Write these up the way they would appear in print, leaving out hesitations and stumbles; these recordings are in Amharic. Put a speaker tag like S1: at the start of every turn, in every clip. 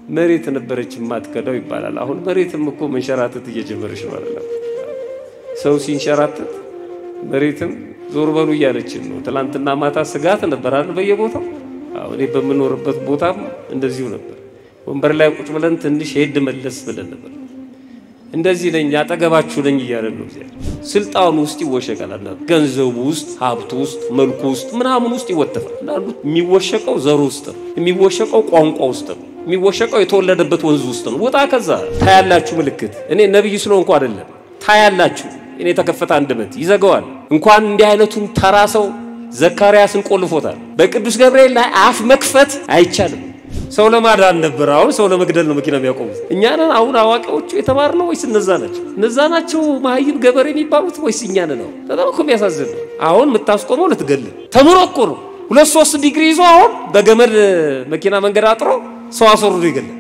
S1: መሬት ነበረች ማትከዳው ይባላል አሁን መሬትም እኮ መንሸራተት እየጀመረች ነው አይደል ሰው ሲንሸራተት መሬትም ዞር በሉ እያለችን ነው ትላንትና ማታ ስጋት ነበር አይደል በየቦታው አሁን በመኖርበት ቦታም እንደዚሁ ነበር ወንበር ላይ ቁጭ ብለን ትንሽ ሄድ መለስ ብለን ነበር እንደዚህ ነኝ አጠገባችሁ ነኝ እያለን ነው እግዚአብሔር ስልጣኑ ውስጥ ይወሸቃል ገንዘቡ ውስጥ ሀብቱ ውስጥ መልኩ ውስጥ ምናምን ውስጥ ይወተፋል እንዳሉት የሚወሸቀው ዘሩ ውስጥ የሚወሸቀው ቋንቋ ውስጥ የሚወሸቀው የተወለደበት ወንዝ ውስጥ ነው ወጣ ከዛ ታያላችሁ ምልክት እኔ ነብይ ስለሆንኩ አይደለም ታያላችሁ እኔ ተከፈተ አንደበት ይዘጋዋል እንኳን እንዲህ አይነቱን ተራሰው ዘካርያስን ቆልፎታል በቅዱስ ገብርኤል ላይ አፍ መክፈት አይቻልም ሰው ለማዳን ነበር አሁን ሰው ለመግደል ነው መኪና የሚያቆሙት እኛ ነን አሁን አዋቂዎቹ የተማርነው ወይስ እነዛ ናቸው ማህይም ገበሬ የሚባሉት ወይስ እኛ ነን ነው በጣም እኮ የሚያሳዝን ነው አሁን የምታስቆመው ለትገል ተምሮ እኮ ነው 2-3 ዲግሪ ይዞ አሁን በገመድ መኪና መንገድ አጥሮ ሰው አስወርዶ ይገላል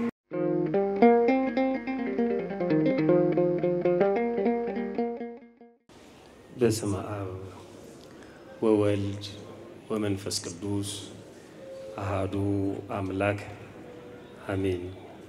S1: በስመ አብ ወወልድ ወመንፈስ ቅዱስ አሃዱ አምላክ አሜን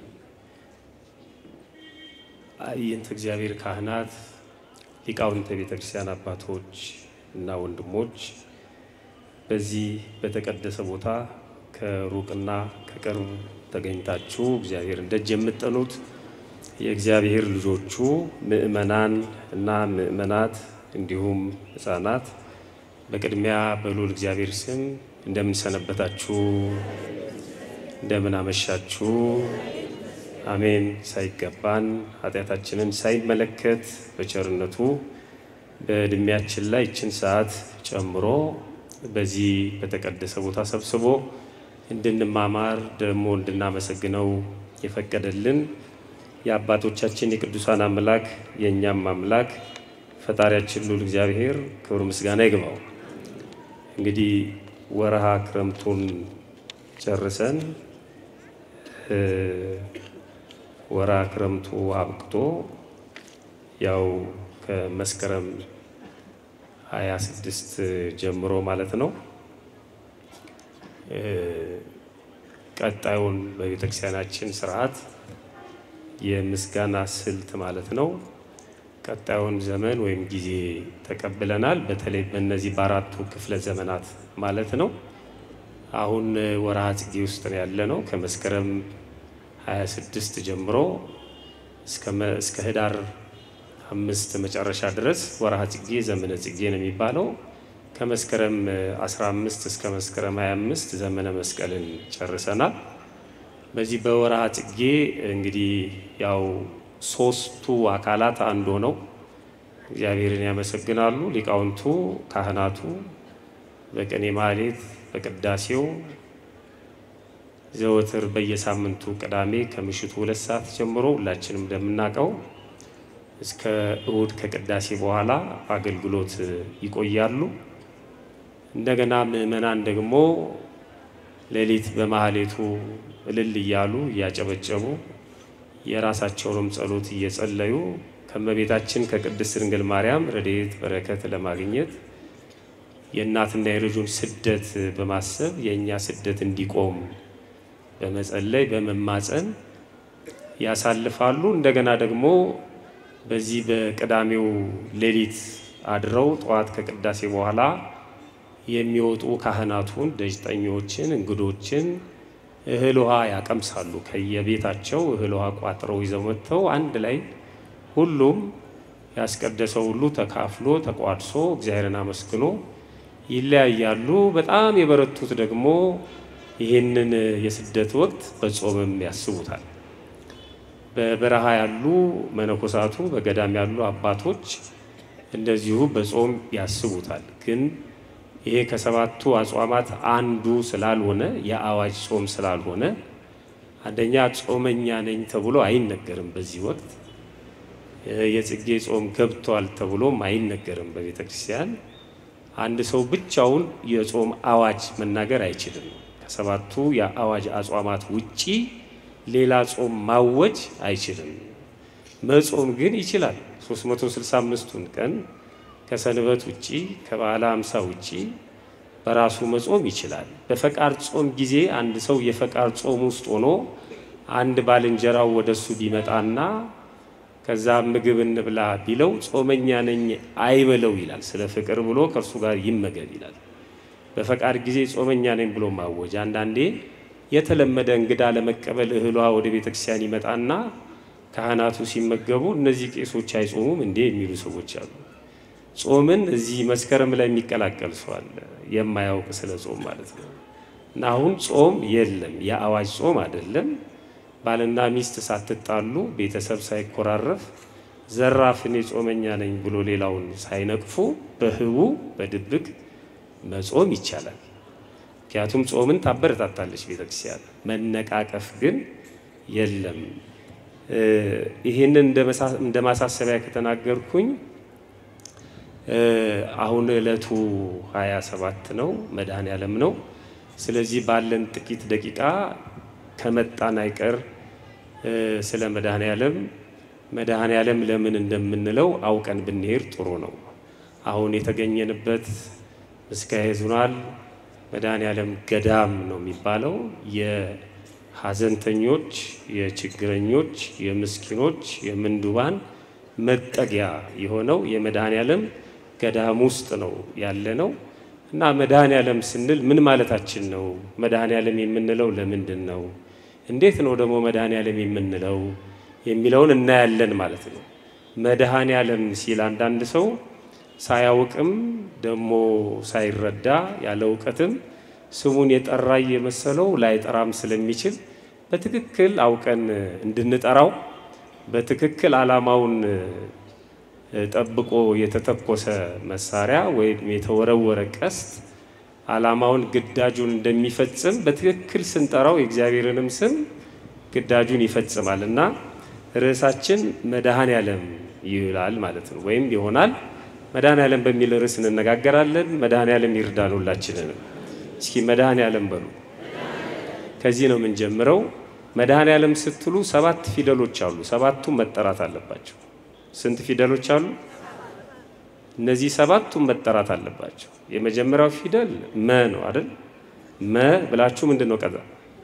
S1: አይንተ እግዚአብሔር ካህናት ሊቃውንተ ቤተክርስቲያን አባቶች እና ወንድሞች በዚህ በተቀደሰ ቦታ ከሩቅና ከቅርብ ተገኝታችሁ እግዚአብሔር እንደጅ የምትጠኑት የእግዚአብሔር ልጆቹ ምእመናን እና ምእመናት እንዲሁም ሕፃናት በቅድሚያ በሉል እግዚአብሔር ስም እንደምን ሰነበታችሁ እንደምን አመሻችሁ አሜን ሳይገባን ኃጢያታችንን ሳይመለከት በቸርነቱ በእድሜያችን ላይ እችን ሰዓት ጨምሮ በዚህ በተቀደሰ ቦታ ሰብስቦ እንድንማማር ደሞ እንድናመሰግነው የፈቀደልን የአባቶቻችን የቅዱሳን አምላክ የኛም አምላክ ፈጣሪያችን ሉል እግዚአብሔር ክብር ምስጋና ይግባው እንግዲህ ወርሃ ክረምቱን ጨርሰን ወርሃ ክረምቱ አብቅቶ ያው ከመስከረም 26 ጀምሮ ማለት ነው ቀጣዩን በቤተክርስቲያናችን ስርዓት የምስጋና ስልት ማለት ነው ቀጣዩን ዘመን ወይም ጊዜ ተቀበለናል በተለይ በእነዚህ በአራቱ ክፍለ ዘመናት ማለት ነው አሁን ወርሃ ጽጌ ውስጥ ነው ያለነው ከመስከረም 26 ጀምሮ እስከ ህዳር 5 መጨረሻ ድረስ ወርሃ ጽጌ ዘመነ ጽጌ ነው የሚባለው ከመስከረም 15 እስከ መስከረም 25 ዘመነ መስቀልን ጨርሰናል በዚህ በወርሃ ጽጌ እንግዲህ ያው ሶስቱ አካላት አንዱ ነው እግዚአብሔርን ያመሰግናሉ ሊቃውንቱ ካህናቱ በቀኔ ማህሌት በቅዳሴው ዘወትር በየሳምንቱ ቅዳሜ ከምሽቱ 2 ሰዓት ጀምሮ ሁላችንም እንደምናቀው እስከ እሁድ ከቅዳሴ በኋላ አገልግሎት ይቆያሉ እንደገና ምእመናን ደግሞ ሌሊት በማህሌቱ እልል ይያሉ ያጨበጨቡ የራሳቸውንም ጸሎት እየጸለዩ ከመቤታችን ከቅድስት ድንግል ማርያም ረድኤት በረከት ለማግኘት የእናትና የልጁን ስደት በማሰብ የኛ ስደት እንዲቆም በመጸለይ በመማፀን ያሳልፋሉ እንደገና ደግሞ በዚህ በቅዳሜው ሌሊት አድረው ጧት ከቅዳሴ በኋላ የሚወጡ ካህናቱን ደጅጠኞችን እንግዶችን እህል ውሃ ያቀምሳሉ ከየቤታቸው እህል ውሃ ቋጥረው ይዘው መጥተው አንድ ላይ ሁሉም ያስቀደሰው ሁሉ ተካፍሎ ተቋድሶ እግዚአብሔርን አመስግኖ ይለያያሉ በጣም የበረቱት ደግሞ ይሄንን የስደት ወቅት በጾምም ያስቡታል በበረሃ ያሉ መነኮሳቱ በገዳም ያሉ አባቶች እንደዚሁ በጾም ያስቡታል ግን ይሄ ከሰባቱ አጽዋማት አንዱ ስላልሆነ የአዋጅ ጾም ስላልሆነ አንደኛ ጾመኛ ነኝ ተብሎ አይነገርም በዚህ ወቅት የጽጌ ጾም ገብቷል ተብሎም አይነገርም በቤተክርስቲያን አንድ ሰው ብቻውን የጾም አዋጅ መናገር አይችልም ከሰባቱ የአዋጅ አጽዋማት ውጪ ሌላ ጾም ማወጅ አይችልም መጾም ግን ይችላል 365ቱን ቀን ከሰንበት ውጪ ከበዓለ 50 ውጪ በራሱ መጾም ይችላል በፈቃድ ጾም ጊዜ አንድ ሰው የፈቃድ ጾም ውስጥ ሆኖ አንድ ባልንጀራው ወደሱ ቢመጣና ከዛ ምግብ እንብላ ቢለው ጾመኛ ነኝ አይበለው ይላል። ስለ ፍቅር ብሎ ከርሱ ጋር ይመገብ ይላል። በፈቃድ ጊዜ ጾመኛ ነኝ ብሎ ማወጅ። አንዳንዴ የተለመደ እንግዳ ለመቀበል እህሏ ወደ ቤተክርስቲያን ይመጣና ካህናቱ ሲመገቡ እነዚህ ቄሶች አይጾሙም እንዴ የሚሉ ሰዎች አሉ። ጾምን እዚህ መስከረም ላይ የሚቀላቀል ሰው አለ የማያውቅ ስለ ጾም ማለት ነው። እና አሁን ጾም የለም፣ የአዋጅ ጾም አይደለም። ባልና ሚስት ሳትጣሉ ቤተሰብ ሳይኮራረፍ ዘራፍኔ ጾመኛ ነኝ ብሎ ሌላውን ሳይነቅፉ በህቡ በድብቅ መጾም ይቻላል። ምክንያቱም ጾምን ታበረታታለች ቤተክርስቲያን። መነቃቀፍ ግን የለም። ይሄንን እንደ ማሳሰቢያ ከተናገርኩኝ አሁን ዕለቱ 27 ነው፣ መድኃኔዓለም ነው። ስለዚህ ባለን ጥቂት ደቂቃ ከመጣን አይቀር ስለ መድኃኔዓለም ለምን እንደምንለው አውቀን ብንሄድ ጥሩ ነው። አሁን የተገኘንበት ምስካየ ኅዙናን መድኃኔዓለም ገዳም ነው የሚባለው። የሐዘንተኞች፣ የችግረኞች፣ የምስኪኖች፣ የምንዱባን መጠጊያ የሆነው የመድኃኔዓለም ገዳም ውስጥ ነው ያለነው። እና መድኃኔዓለም ስንል ምን ማለታችን ነው? መድኃኔዓለም የምንለው ለምንድን ነው? እንዴት ነው ደግሞ መድኃኔዓለም የምንለው የሚለውን እናያለን ማለት ነው። መድኃኔዓለም ሲል አንዳንድ ሰው ሳያውቅም ደግሞ ሳይረዳ ያለ ዕውቀትም ስሙን የጠራ የመሰለው ላይጠራም ስለሚችል በትክክል አውቀን እንድንጠራው በትክክል ዓላማውን ጠብቆ የተተኮሰ መሳሪያ ወይም የተወረወረ ቀስት ዓላማውን ግዳጁን እንደሚፈጽም በትክክል ስንጠራው የእግዚአብሔርንም ስም ግዳጁን ይፈጽማልና ርዕሳችን መድኃኔዓለም ይላል ማለት ነው፣ ወይም ይሆናል። መድኃኔዓለም በሚል ርዕስ እንነጋገራለን። መድኃኔዓለም ይርዳን ሁላችንንም። እስኪ መድኃኔዓለም በሉ። ከዚህ ነው የምንጀምረው። መድኃኔዓለም ስትሉ 7 ፊደሎች አሉ። 7ቱም መጠራት አለባቸው። ስንት ፊደሎች አሉ? እነዚህ 7ቱም መጠራት አለባቸው። የመጀመሪያው ፊደል መ ነው አይደል? መ ብላችሁ ምንድነው ቀዛ?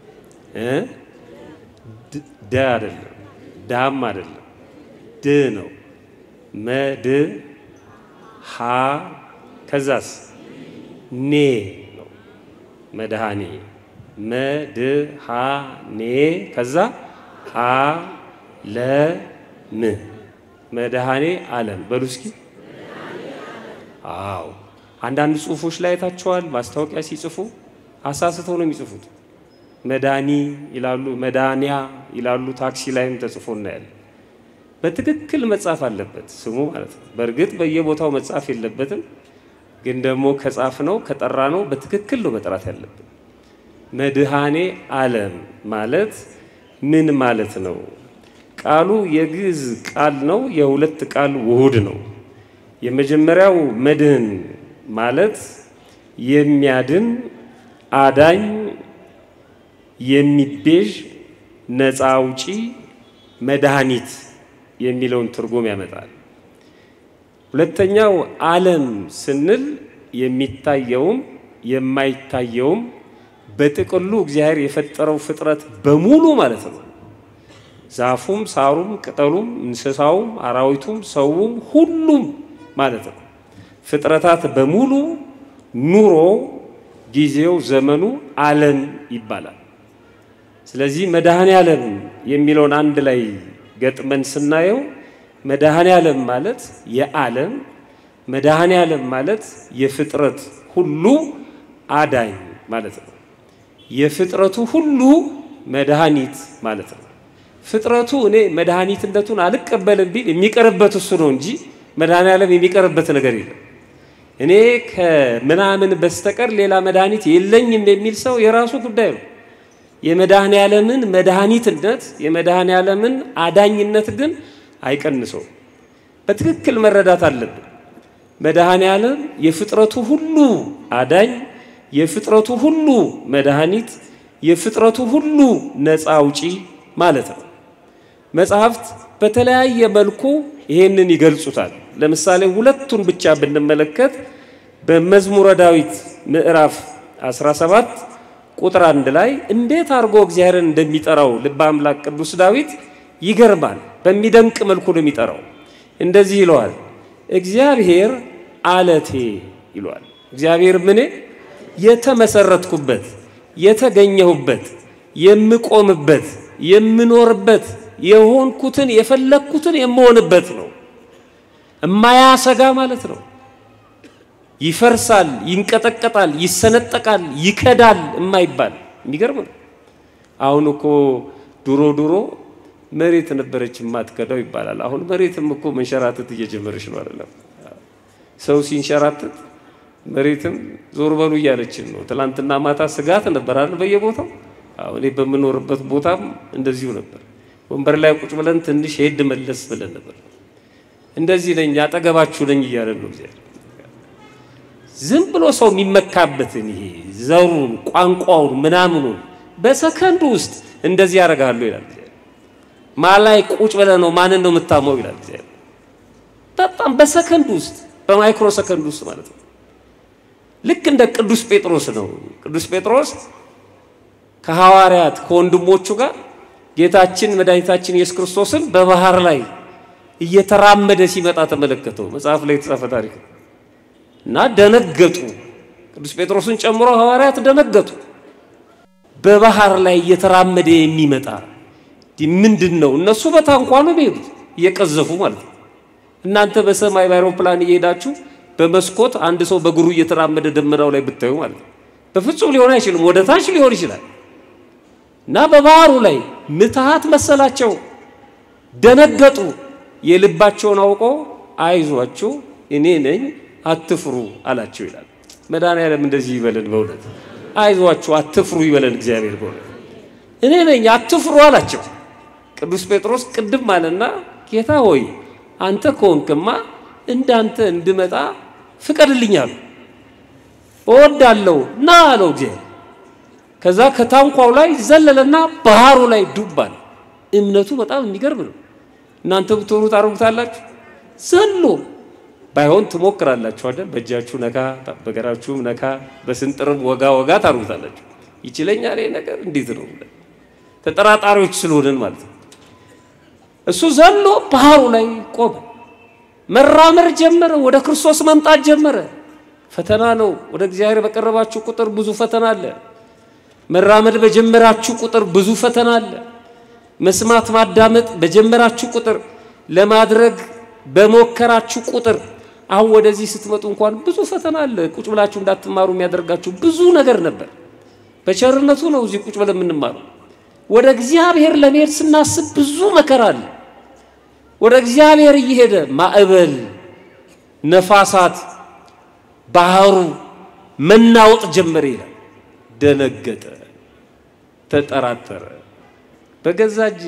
S1: ደ አይደለም፣ ዳም አይደለም፣ ድ ነው። መድ ሀ ከዛስ ኔ ነው። መድኃኔ መድኃኔ ከዛ አ ለ ም መድኃኔዓለም በሉ እስኪ። አዎ አንዳንድ ጽሁፎች ላይ ታቸዋል። ማስታወቂያ ሲጽፉ አሳስተው ነው የሚጽፉት። መድኃኒ ይላሉ፣ መድኃኒያ ይላሉ። ታክሲ ላይም ተጽፎ እናያለን። በትክክል መጻፍ አለበት ስሙ ማለት ነው። በእርግጥ በየቦታው መጻፍ የለበትም፣ ግን ደግሞ ከጻፍ ነው ከጠራ ነው በትክክል ነው መጥራት ያለበት። መድኃኔዓለም ማለት ምን ማለት ነው? ቃሉ የግዕዝ ቃል ነው። የሁለት ቃል ውሁድ ነው። የመጀመሪያው መድህን ማለት የሚያድን አዳኝ፣ የሚቤዥ፣ ነፃ አውጪ፣ መድኃኒት የሚለውን ትርጉም ያመጣል። ሁለተኛው ዓለም ስንል የሚታየውም የማይታየውም በጥቅሉ እግዚአብሔር የፈጠረው ፍጥረት በሙሉ ማለት ነው። ዛፉም፣ ሳሩም፣ ቅጠሉም፣ እንስሳውም፣ አራዊቱም፣ ሰውም ሁሉም ማለት ነው። ፍጥረታት በሙሉ ኑሮ ጊዜው ዘመኑ ዓለም ይባላል። ስለዚህ መድኃኔዓለም የሚለውን አንድ ላይ ገጥመን ስናየው መድኃኔዓለም ማለት የዓለም፣ መድኃኔዓለም ማለት የፍጥረት ሁሉ አዳኝ ማለት ነው። የፍጥረቱ ሁሉ መድኃኒት ማለት ነው። ፍጥረቱ እኔ መድኃኒትነቱን አልቀበልም ቢል የሚቀርበት እሱ ነው እንጂ መድኃኔዓለም የሚቀርበት ነገር የለም። እኔ ከምናምን በስተቀር ሌላ መድኃኒት የለኝም የሚል ሰው የራሱ ጉዳይ ነው። የመድኃኔዓለምን መድኃኒትነት የመድኃኔዓለምን አዳኝነት ግን አይቀንሰው። በትክክል መረዳት አለብን። መድኃኔዓለም የፍጥረቱ ሁሉ አዳኝ፣ የፍጥረቱ ሁሉ መድኃኒት፣ የፍጥረቱ ሁሉ ነፃ አውጪ ማለት ነው። መጽሐፍት በተለያየ መልኩ ይሄንን ይገልጹታል። ለምሳሌ ሁለቱን ብቻ ብንመለከት በመዝሙረ ዳዊት ምዕራፍ 17 ቁጥር 1 ላይ እንዴት አርጎ እግዚአብሔርን እንደሚጠራው ልበ አምላክ ቅዱስ ዳዊት ይገርማል። በሚደንቅ መልኩ ነው የሚጠራው። እንደዚህ ይለዋል፣ እግዚአብሔር አለቴ ይለዋል። እግዚአብሔር ምን የተመሰረትኩበት የተገኘሁበት የምቆምበት የምኖርበት የሆንኩትን የፈለኩትን የምሆንበት ነው። የማያሰጋ ማለት ነው። ይፈርሳል፣ ይንቀጠቀጣል፣ ይሰነጠቃል፣ ይከዳል የማይባል የሚገርም ነው። አሁን እኮ ድሮ መሬት ነበረች የማትከዳው ይባላል። አሁን መሬትም እኮ መንሸራተት እየጀመረች ነው አይደለም? ሰው ሲንሸራተት መሬትም ዞር በሉ እያለችን ነው። ትላንትና ማታ ስጋት ነበር አይደል? በየቦታው አሁን በመኖርበት ቦታም እንደዚሁ ነበር። ወንበር ላይ ቁጭ ብለን ትንሽ ሄድ መለስ ብለን ነበር። እንደዚህ ነኝ አጠገባችሁ ነኝ እያለ ነው እግዚአብሔር። ዝም ብሎ ሰው የሚመካበትን ይሄ ዘሩን ቋንቋውን ምናምኑን በሰከንድ ውስጥ እንደዚህ ያደርጋሉ ይላል እግዚአብሔር። ማላይ ቁጭ ብለ ነው ማንን ነው የምታመው ይላል እግዚአብሔር። በጣም በሰከንድ ውስጥ በማይክሮ ሰከንድ ውስጥ ማለት ነው። ልክ እንደ ቅዱስ ጴጥሮስ ነው። ቅዱስ ጴጥሮስ ከሐዋርያት ከወንድሞቹ ጋር ጌታችን መድኃኒታችን ኢየሱስ ክርስቶስን በባህር ላይ እየተራመደ ሲመጣ ተመለከተው። መጽሐፍ ላይ የተጻፈ ታሪክ እና ደነገጡ። ቅዱስ ጴጥሮስን ጨምሮ ሐዋርያት ደነገጡ። በባህር ላይ እየተራመደ የሚመጣ ምንድነው? እነሱ በታንኳ ነው የሚሄዱት እየቀዘፉ ማለት ነው። እናንተ በሰማይ በአውሮፕላን እየሄዳችሁ በመስኮት አንድ ሰው በእግሩ እየተራመደ ደመናው ላይ ብታዩ ማለት ነው በፍጹም ሊሆን አይችልም። ወደ ታች ሊሆን ይችላል። እና በባህሩ ላይ ምትሃት መሰላቸው፣ ደነገጡ። የልባቸውን አውቆ አይዟችሁ እኔ ነኝ አትፍሩ አላቸው ይላል። መድኃኒዓለም እንደዚህ ይበለን በእውነት። አይዟችሁ አትፍሩ ይበለን እግዚአብሔር በእውነት። እኔ ነኝ አትፍሩ አላቸው። ቅዱስ ጴጥሮስ ቅድም ማለና ጌታ ሆይ አንተ ከሆንክማ እንዳንተ እንድመጣ ፍቀድልኛል እወዳለሁ ና አለው እግዚአብሔር። ከዛ ከታንኳው ላይ ዘለለና ባህሩ ላይ ዱባል። እምነቱ በጣም የሚገርም ነው። እናንተ ብትሆኑ ታርጉታላችሁ? ዘሎ ባይሆን ትሞክራላችሁ አይደል? በእጃችሁ ነካ በገራችሁም ነካ በስንጥርም ወጋ ታርጉታላችሁ። ይችለኛል ይሄ ነገር እንዴት ነው? ተጠራጣሪዎች ስለሆነን ማለት ነው። እሱ ዘሎ ባህሩ ላይ ቆመ። መራመር ጀመረ። ወደ ክርስቶስ መምጣት ጀመረ። ፈተና ነው። ወደ እግዚአብሔር በቀረባችሁ ቁጥር ብዙ ፈተና አለ። መራመድ በጀመራችሁ ቁጥር ብዙ ፈተና አለ። መስማት ማዳመጥ በጀመራችሁ ቁጥር ለማድረግ በመከራችሁ ቁጥር አሁን ወደዚህ ስትመጡ እንኳን ብዙ ፈተና አለ። ቁጭ ብላችሁ እንዳትማሩ የሚያደርጋችሁ ብዙ ነገር ነበር። በቸርነቱ ነው እዚህ ቁጭ ብለን የምንማረው። ወደ እግዚአብሔር ለመሄድ ስናስብ ብዙ መከራ አለ። ወደ እግዚአብሔር እየሄደ ማዕበል፣ ነፋሳት፣ ባህሩ መናወጥ ጀመረ ይላል። ደነገጠ፣ ተጠራጠረ። በገዛጄ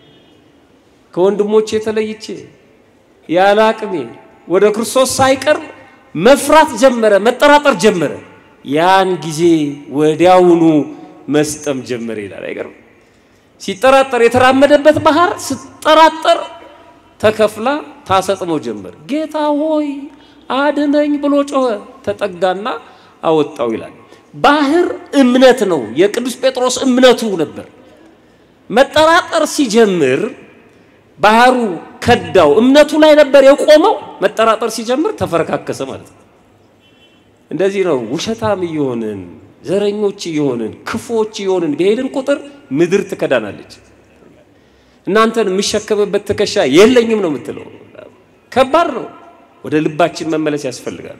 S1: ከወንድሞቼ ተለይቼ ያለ አቅሜ ወደ ክርስቶስ ሳይቀርብ መፍራት ጀመረ፣ መጠራጠር ጀመረ። ያን ጊዜ ወዲያውኑ መስጠም ጀመረ ይላል። አይገርም? ሲጠራጠር የተራመደበት ባህር ሲጠራጠር ተከፍላ ታሰጥመው ጀመር። ጌታ ሆይ አድነኝ ብሎ ጮኸ። ተጠጋና አወጣው ይላል። ባህር እምነት ነው። የቅዱስ ጴጥሮስ እምነቱ ነበር። መጠራጠር ሲጀምር ባህሩ ከዳው። እምነቱ ላይ ነበር የቆመው። መጠራጠር ሲጀምር ተፈረካከሰ ማለት ነው። እንደዚህ ነው ውሸታም ይሆንን፣ ዘረኞች ይሆንን፣ ክፎች ይሆንን በሄድን ቁጥር ምድር ትከዳናለች። እናንተን የሚሸከምበት ትከሻ የለኝም ነው የምትለው። ከባድ ነው። ወደ ልባችን መመለስ ያስፈልጋል።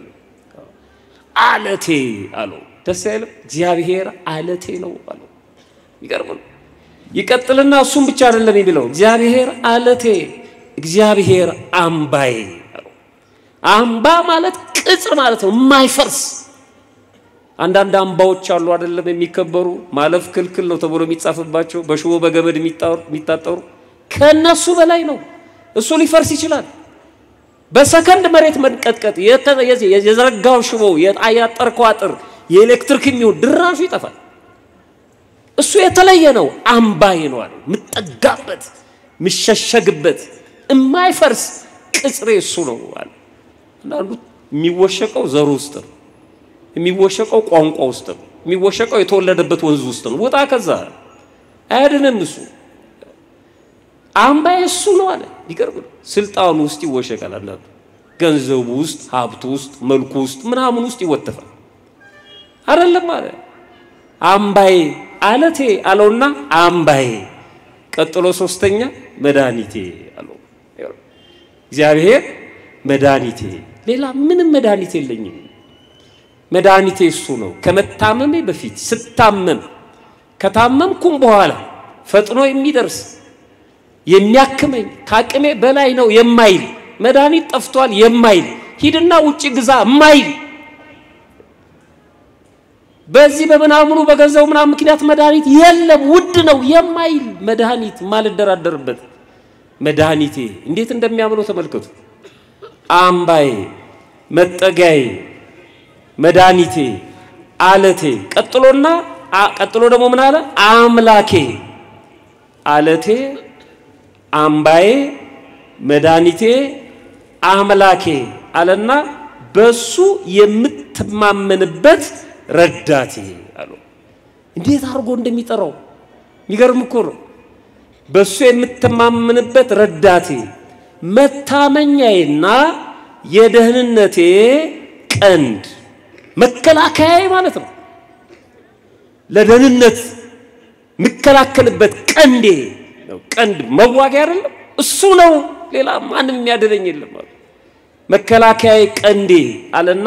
S1: አለቴ አለው። ደስ አይልም? እግዚአብሔር አለቴ ነው አለው። ይገርም ነው። ይቀጥልና እሱም ብቻ አይደለም የሚለው እግዚአብሔር አለቴ፣ እግዚአብሔር አምባዬ አለው። አምባ ማለት ቅጽር ማለት ነው፣ የማይፈርስ። አንዳንድ አምባዎች አሉ አይደለም የሚከበሩ፣ ማለፍ ክልክል ነው ተብሎ የሚጻፍባቸው፣ በሽቦ በገመድ የሚታጠሩ። ከነሱ በላይ ነው። እሱ ሊፈርስ ይችላል። በሰከንድ መሬት መንቀጥቀጥ የዘረጋው ሽቦ ያጠርከው አጥር የኤሌክትሪክ የሚሆን ድራሹ ይጠፋል። እሱ የተለየ ነው። አምባዬ ነው አለ። ምጠጋበት ምሸሸግበት የማይፈርስ ቅጽሬ እሱ ነው አለ። አንዳንዱ የሚወሸቀው ዘሩ ውስጥ ነው፣ የሚወሸቀው ቋንቋ ውስጥ ነው። የሚወሸቀው የተወለደበት ወንዝ ውስጥ ነው ወጣ ከዛ አይደለም እሱ አምባዬ እሱ ነው አለ ይቀርብ ስልጣኑ ውስጥ ይወሸቃል አንዳንዱ ገንዘቡ ውስጥ ሀብቱ ውስጥ መልኩ ውስጥ ምናምን ውስጥ ይወተፋል አይደለም አለ አምባዬ አለቴ አለውና አምባዬ ቀጥሎ ሶስተኛ መድኃኒቴ አለው እግዚአብሔር መድኃኒቴ ሌላ ምንም መድኃኒት የለኝም መድኃኒቴ እሱ ነው ከመታመሜ በፊት ስታመም ከታመምኩም በኋላ ፈጥኖ የሚደርስ የሚያክመኝ ካቅሜ በላይ ነው የማይል መድኃኒት ጠፍቷል የማይል ሂድና ውጪ ግዛ የማይል በዚህ በመናምኑ በገንዘው ምናም ምክንያት መድኃኒት የለም ውድ ነው የማይል መድኃኒት ማልደራደርበት መድኃኒቴ እንዴት እንደሚያምነው ተመልከቱ አምባዬ መጠጋዬ መድኃኒቴ አለቴ ቀጥሎ ደግሞ ምን አለ አምላኬ አለቴ አምባዬ መድኃኒቴ አምላኬ አለና በሱ የምትማመንበት ረዳቴ አሉ እንዴት አርጎ እንደሚጠራው የሚገርም እኮ ነው በሱ የምትማመንበት ረዳቴ መታመኛዬና የደህንነቴ ቀንድ መከላከያዬ ማለት ነው ለደህንነት መከላከልበት ቀንዴ ነው ቀንድ መዋጊያ አይደለም እሱ ነው ሌላ ማንም የሚያደረኝ የለም መከላከያዬ ቀንዴ አለና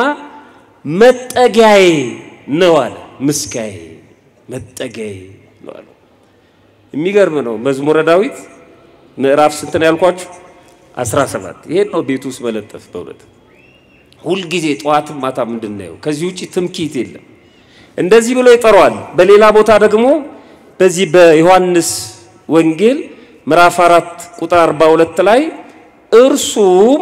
S1: መጠጊያዬ ነው አለ ምስጋዬ መጠጊያዬ ነው አለ የሚገርም ነው መዝሙረ ዳዊት ምዕራፍ ስንት ነው ያልኳችሁ 17 ይሄ ነው ቤቱ ውስጥ መለጠፍ በእውነት ሁሉ ጊዜ ጧት ማታ ምንድነው ከዚህ ውጪ ትምኪት የለም እንደዚህ ብሎ ይጠራዋል በሌላ ቦታ ደግሞ በዚህ በዮሐንስ ወንጌል ምዕራፍ 4 ቁጥር 42 ላይ እርሱም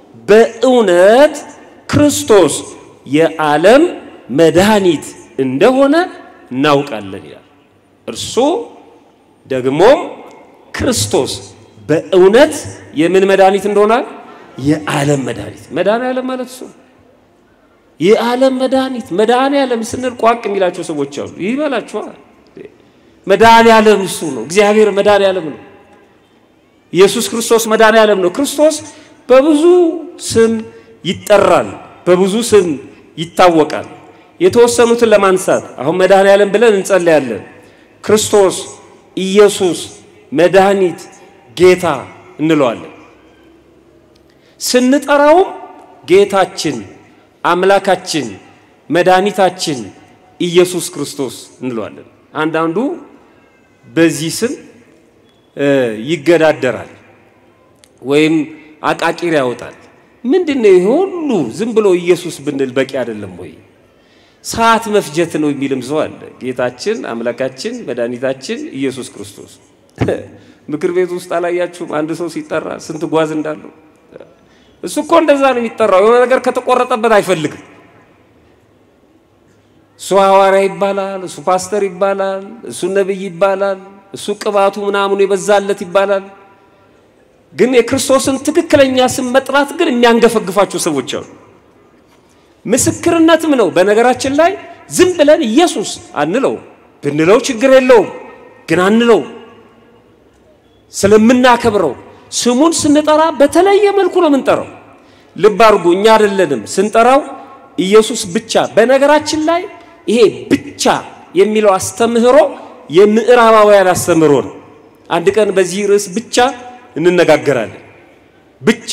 S1: በእውነት ክርስቶስ የዓለም መድኃኒት እንደሆነ እናውቃለን ይላል እርሱ ደግሞ ክርስቶስ በእውነት የምን መድኃኒት እንደሆነ የዓለም መድኃኒት መድኃኒዓለም ማለት እሱ የዓለም መድኃኒዓለም ስንል ቋቅ የሚላቸው ሰዎች አሉ ይበላችኋል መድኃኒዓለም እሱ ነው እግዚአብሔር መድኃኒዓለም ነው ኢየሱስ ክርስቶስ መድኃኒዓለም ነው ክርስቶስ በብዙ ስም ይጠራል በብዙ ስም ይታወቃል የተወሰኑትን ለማንሳት አሁን መድኃኒዓለም ብለን እንጸልያለን ክርስቶስ ኢየሱስ መድኃኒት ጌታ እንለዋለን ስንጠራው ጌታችን አምላካችን መድኃኒታችን ኢየሱስ ክርስቶስ እንለዋለን አንዳንዱ በዚህ ስም ይገዳደራል ወይም አቃቂር ያወጣል ምንድነው ይሄ ሁሉ ዝም ብሎ ኢየሱስ ብንል በቂ አይደለም ወይ ሰዓት መፍጀት ነው የሚልም ሰው አለ ጌታችን አምላካችን መድኃኒታችን ኢየሱስ ክርስቶስ ምክር ቤት ውስጥ አላያችሁም አንድ ሰው ሲጠራ ስንት ጓዝ እንዳለው እሱ እኮ እንደዛ ነው የሚጠራው የሆነ ነገር ከተቆረጠበት አይፈልግም እሱ ሐዋርያ ይባላል እሱ ፓስተር ይባላል እሱ ነብይ ይባላል እሱ ቅባቱ ምናምን የበዛለት ይባላል ግን የክርስቶስን ትክክለኛ ስም መጥራት ግን የሚያንገፈግፋቸው ሰዎች አሉ ምስክርነትም ነው በነገራችን ላይ ዝም ብለን ኢየሱስ አንለው ብንለው ችግር የለውም ግን አንለው ስለምናከብረው ስሙን ስንጠራ በተለየ መልኩ ነው የምንጠራው ልብ አድርጉ እኛ አይደለንም ስንጠራው ኢየሱስ ብቻ በነገራችን ላይ ይሄ ብቻ የሚለው አስተምህሮ የምዕራባውያን አስተምህሮ ነው አንድ ቀን በዚህ ርዕስ ብቻ እንነጋገራለን ብቻ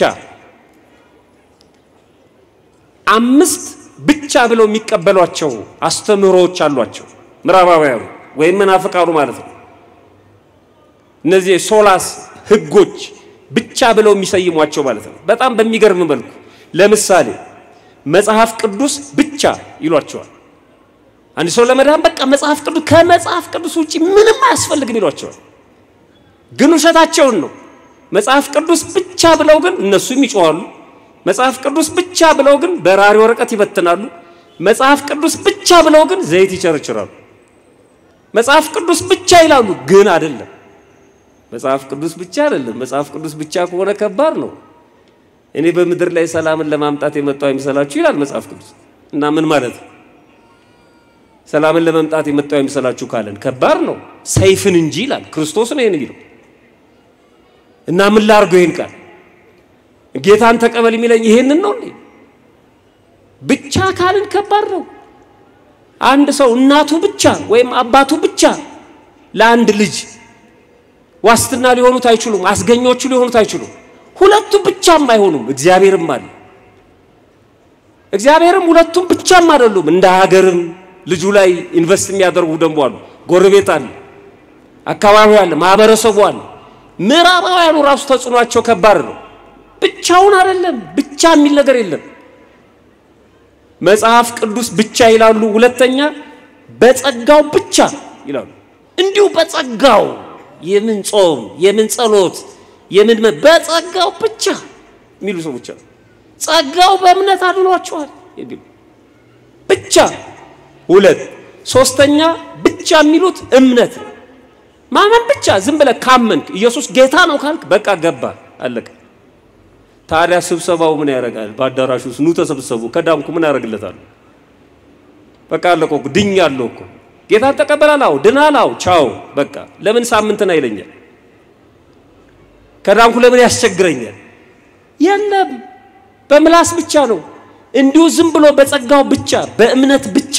S1: አምስት ብቻ ብለው የሚቀበሏቸው አስተምህሮዎች አሏቸው ምዕራባውያኑ ወይም መናፍቃኑ ማለት ነው እነዚህ ሶላስ ህጎች ብቻ ብለው የሚሰይሟቸው ማለት ነው በጣም በሚገርም መልኩ ለምሳሌ መጽሐፍ ቅዱስ ብቻ ይሏቸዋል አንድ ሰው ለመዳን በቃ መጽሐፍ ቅዱስ ከመጽሐፍ ቅዱስ ውጪ ምንም አያስፈልግም ይሏቸዋል ግን ውሸታቸውን ነው መጽሐፍ ቅዱስ ብቻ ብለው ግን እነሱም ይጮሃሉ መጽሐፍ ቅዱስ ብቻ ብለው ግን በራሪ ወረቀት ይበትናሉ መጽሐፍ ቅዱስ ብቻ ብለው ግን ዘይት ይቸርችራሉ መጽሐፍ ቅዱስ ብቻ ይላሉ ግን አይደለም መጽሐፍ ቅዱስ ብቻ አይደለም መጽሐፍ ቅዱስ ብቻ ከሆነ ከባድ ነው እኔ በመድር ላይ ሰላምን ለማምጣት የመጣው አይመስላችሁ ይላል መጽሐፍ ቅዱስ እና ምን ማለት ሰላምን ለመምጣት የመጣው ይመስላችሁ ካለን ከባድ ነው ሰይፍን እንጂ ይላል ክርስቶስ ነው የሚለው እና ምን ላርገው ይሄን ቃል ጌታን ተቀበል የሚለኝ ይሄንን ነው እንዴ ብቻ ካልን ከባድ ነው አንድ ሰው እናቱ ብቻ ወይም አባቱ ብቻ ለአንድ ልጅ ዋስትና ሊሆኑት አይችሉም አስገኞቹ ሊሆኑት አይችሉም ሁለቱ ብቻም አይሆኑም እግዚአብሔርም አለ እግዚአብሔርም ሁለቱም ብቻም አይደሉም እንደ ሀገርም ልጁ ላይ ኢንቨስት የሚያደርጉ ደንቦ አሉ ጎረቤት አለ አካባቢው አለ ማህበረሰቡ አለ ምዕራባውያኑ ራሱ ተጽኗቸው ከባድ ነው ብቻውን አይደለም ብቻ የሚል ነገር የለም መጽሐፍ ቅዱስ ብቻ ይላሉ ሁለተኛ በጸጋው ብቻ ይላሉ እንዲሁ በጸጋው የምን ጾም የምን ጸሎት የምን በጸጋው ብቻ ሚሉ ሰዎች አሉ ጸጋው በእምነት አድኗቸዋል ይሉ ብቻ ሁለት ሶስተኛ ብቻ የሚሉት እምነት ማመን ብቻ ዝም ብለ ካመንክ ኢየሱስ ጌታ ነው ካልክ በቃ ገባ አለቀ ታዲያ ስብሰባው ምን ያረጋል ባዳራሹ ኑ ተሰብሰቡ ከዳምኩ ምን ያረግለታል በቃ አለቆ ድኛለሁ እኮ ጌታ ተቀበላላው ድናላው ቻው በቃ ለምን ሳምንትና ይለኛል ከዳምኩ ለምን ያስቸግረኛል የለም በምላስ ብቻ ነው እንዲሁ ዝም ብሎ በጸጋው ብቻ በእምነት ብቻ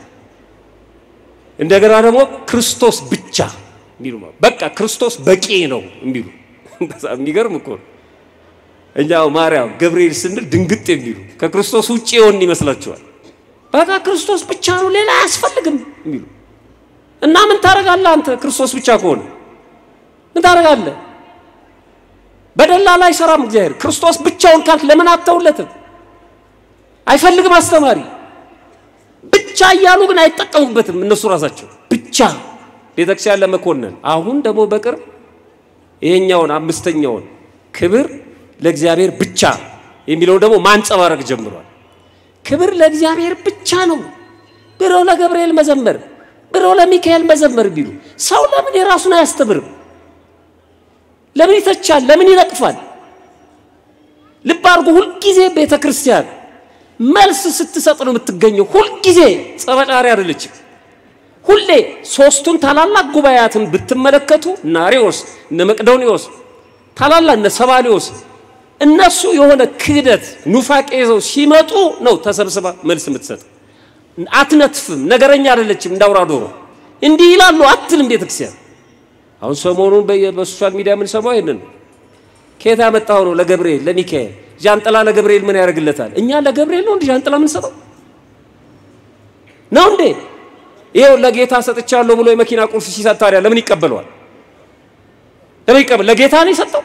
S1: እንደገና ደግሞ ክርስቶስ ብቻ ሚሉ በቃ ክርስቶስ በቂ ነው እንዲሉ የሚገርም እኮ እኛው ማርያም ገብርኤል ስንል ድንግጥ የሚሉ ከክርስቶስ ውጪ የሆን ይመስላችኋል በቃ ክርስቶስ ብቻ ነው ሌላ አያስፈልግም ሚሉ እና ምን ታረጋለህ አንተ ክርስቶስ ብቻ ከሆነ ምን ታረጋለህ በደላላ አይሰራም እግዚአብሔር ክርስቶስ ብቻውን ካልክ ለምን አትተውለትም አይፈልግም አስተማሪ ብቻ ያሉ ግን አይጠቀሙበትም እነሱ ራሳቸው ብቻ ቤተክርስቲያን ለመኮነን አሁን ደግሞ በቅርብ ይሄኛውን አምስተኛውን ክብር ለእግዚአብሔር ብቻ የሚለው ደግሞ ማንጸባረቅ ጀምሯል ክብር ለእግዚአብሔር ብቻ ነው ብሮ ለገብርኤል መዘመር ብሮ ለሚካኤል መዘመር ቢሉ ሰው ለምን የራሱን አያስተምርም ለምን ይተቻል ለምን ይነቅፋል ልብ አድርጉ ሁሉ ጊዜ ቤተክርስቲያን መልስ ስትሰጥ ነው የምትገኘው ሁሉ ጊዜ ጸበጫሪ አይደለችም ሁሌ ሶስቱን ታላላቅ ጉባኤያትን ብትመለከቱ ናሪዎስ ነመቅዶኒዮስ ታላላቅ ነሰባሊዮስ እነሱ የሆነ ክህደት ኑፋቄ ይዘው ሲመጡ ነው ተሰብስባ መልስ የምትሰጥ አትነጥፍም ነገረኛ አይደለችም እንዳውራ ዶሮ እንዲህ ይላሉ አትልም ቤተክርስቲያን አሁን ሰሞኑን በሶሻል ሚዲያ ምን ሰማው ይሄንን ከየት አመጣው ነው ለገብርኤል ለሚካኤል ጃንጥላ ለገብርኤል ምን ያረግለታል እኛ ለገብርኤል ነው እንዴ ጃንጥላ ምን ሰጠው ነው እንዴ ይሄው ለጌታ ሰጥቻለሁ ብሎ የመኪና ቁልፍ ሲሰጥ ታዲያ ለምን ይቀበለዋል ለምን ይቀበል ለጌታ ነው የሰጠው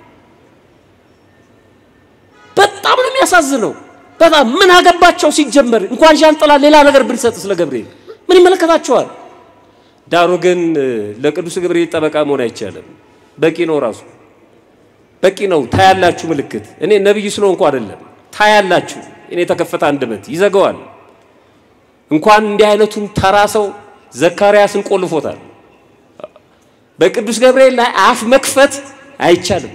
S1: በጣም ነው የሚያሳዝነው በጣም ምን አገባቸው ሲጀመር እንኳን ጃንጥላ ሌላ ነገር ብንሰጥ ስለ ገብርኤል ምን ይመለከታቸዋል ዳሩ ግን ለቅዱስ ገብርኤል ጠበቃ መሆን አይቻልም በቂ ነው ራሱ በቂ ነው ታያላችሁ ምልክት እኔ ነብይ ስለሆንኩ አይደለም ታያላችሁ እኔ ተከፈተ አንደበት ይዘጋዋል እንኳን እንዲህ አይነቱን ተራሰው ዘካርያስን ቆልፎታል በቅዱስ ገብርኤል ላይ አፍ መክፈት አይቻልም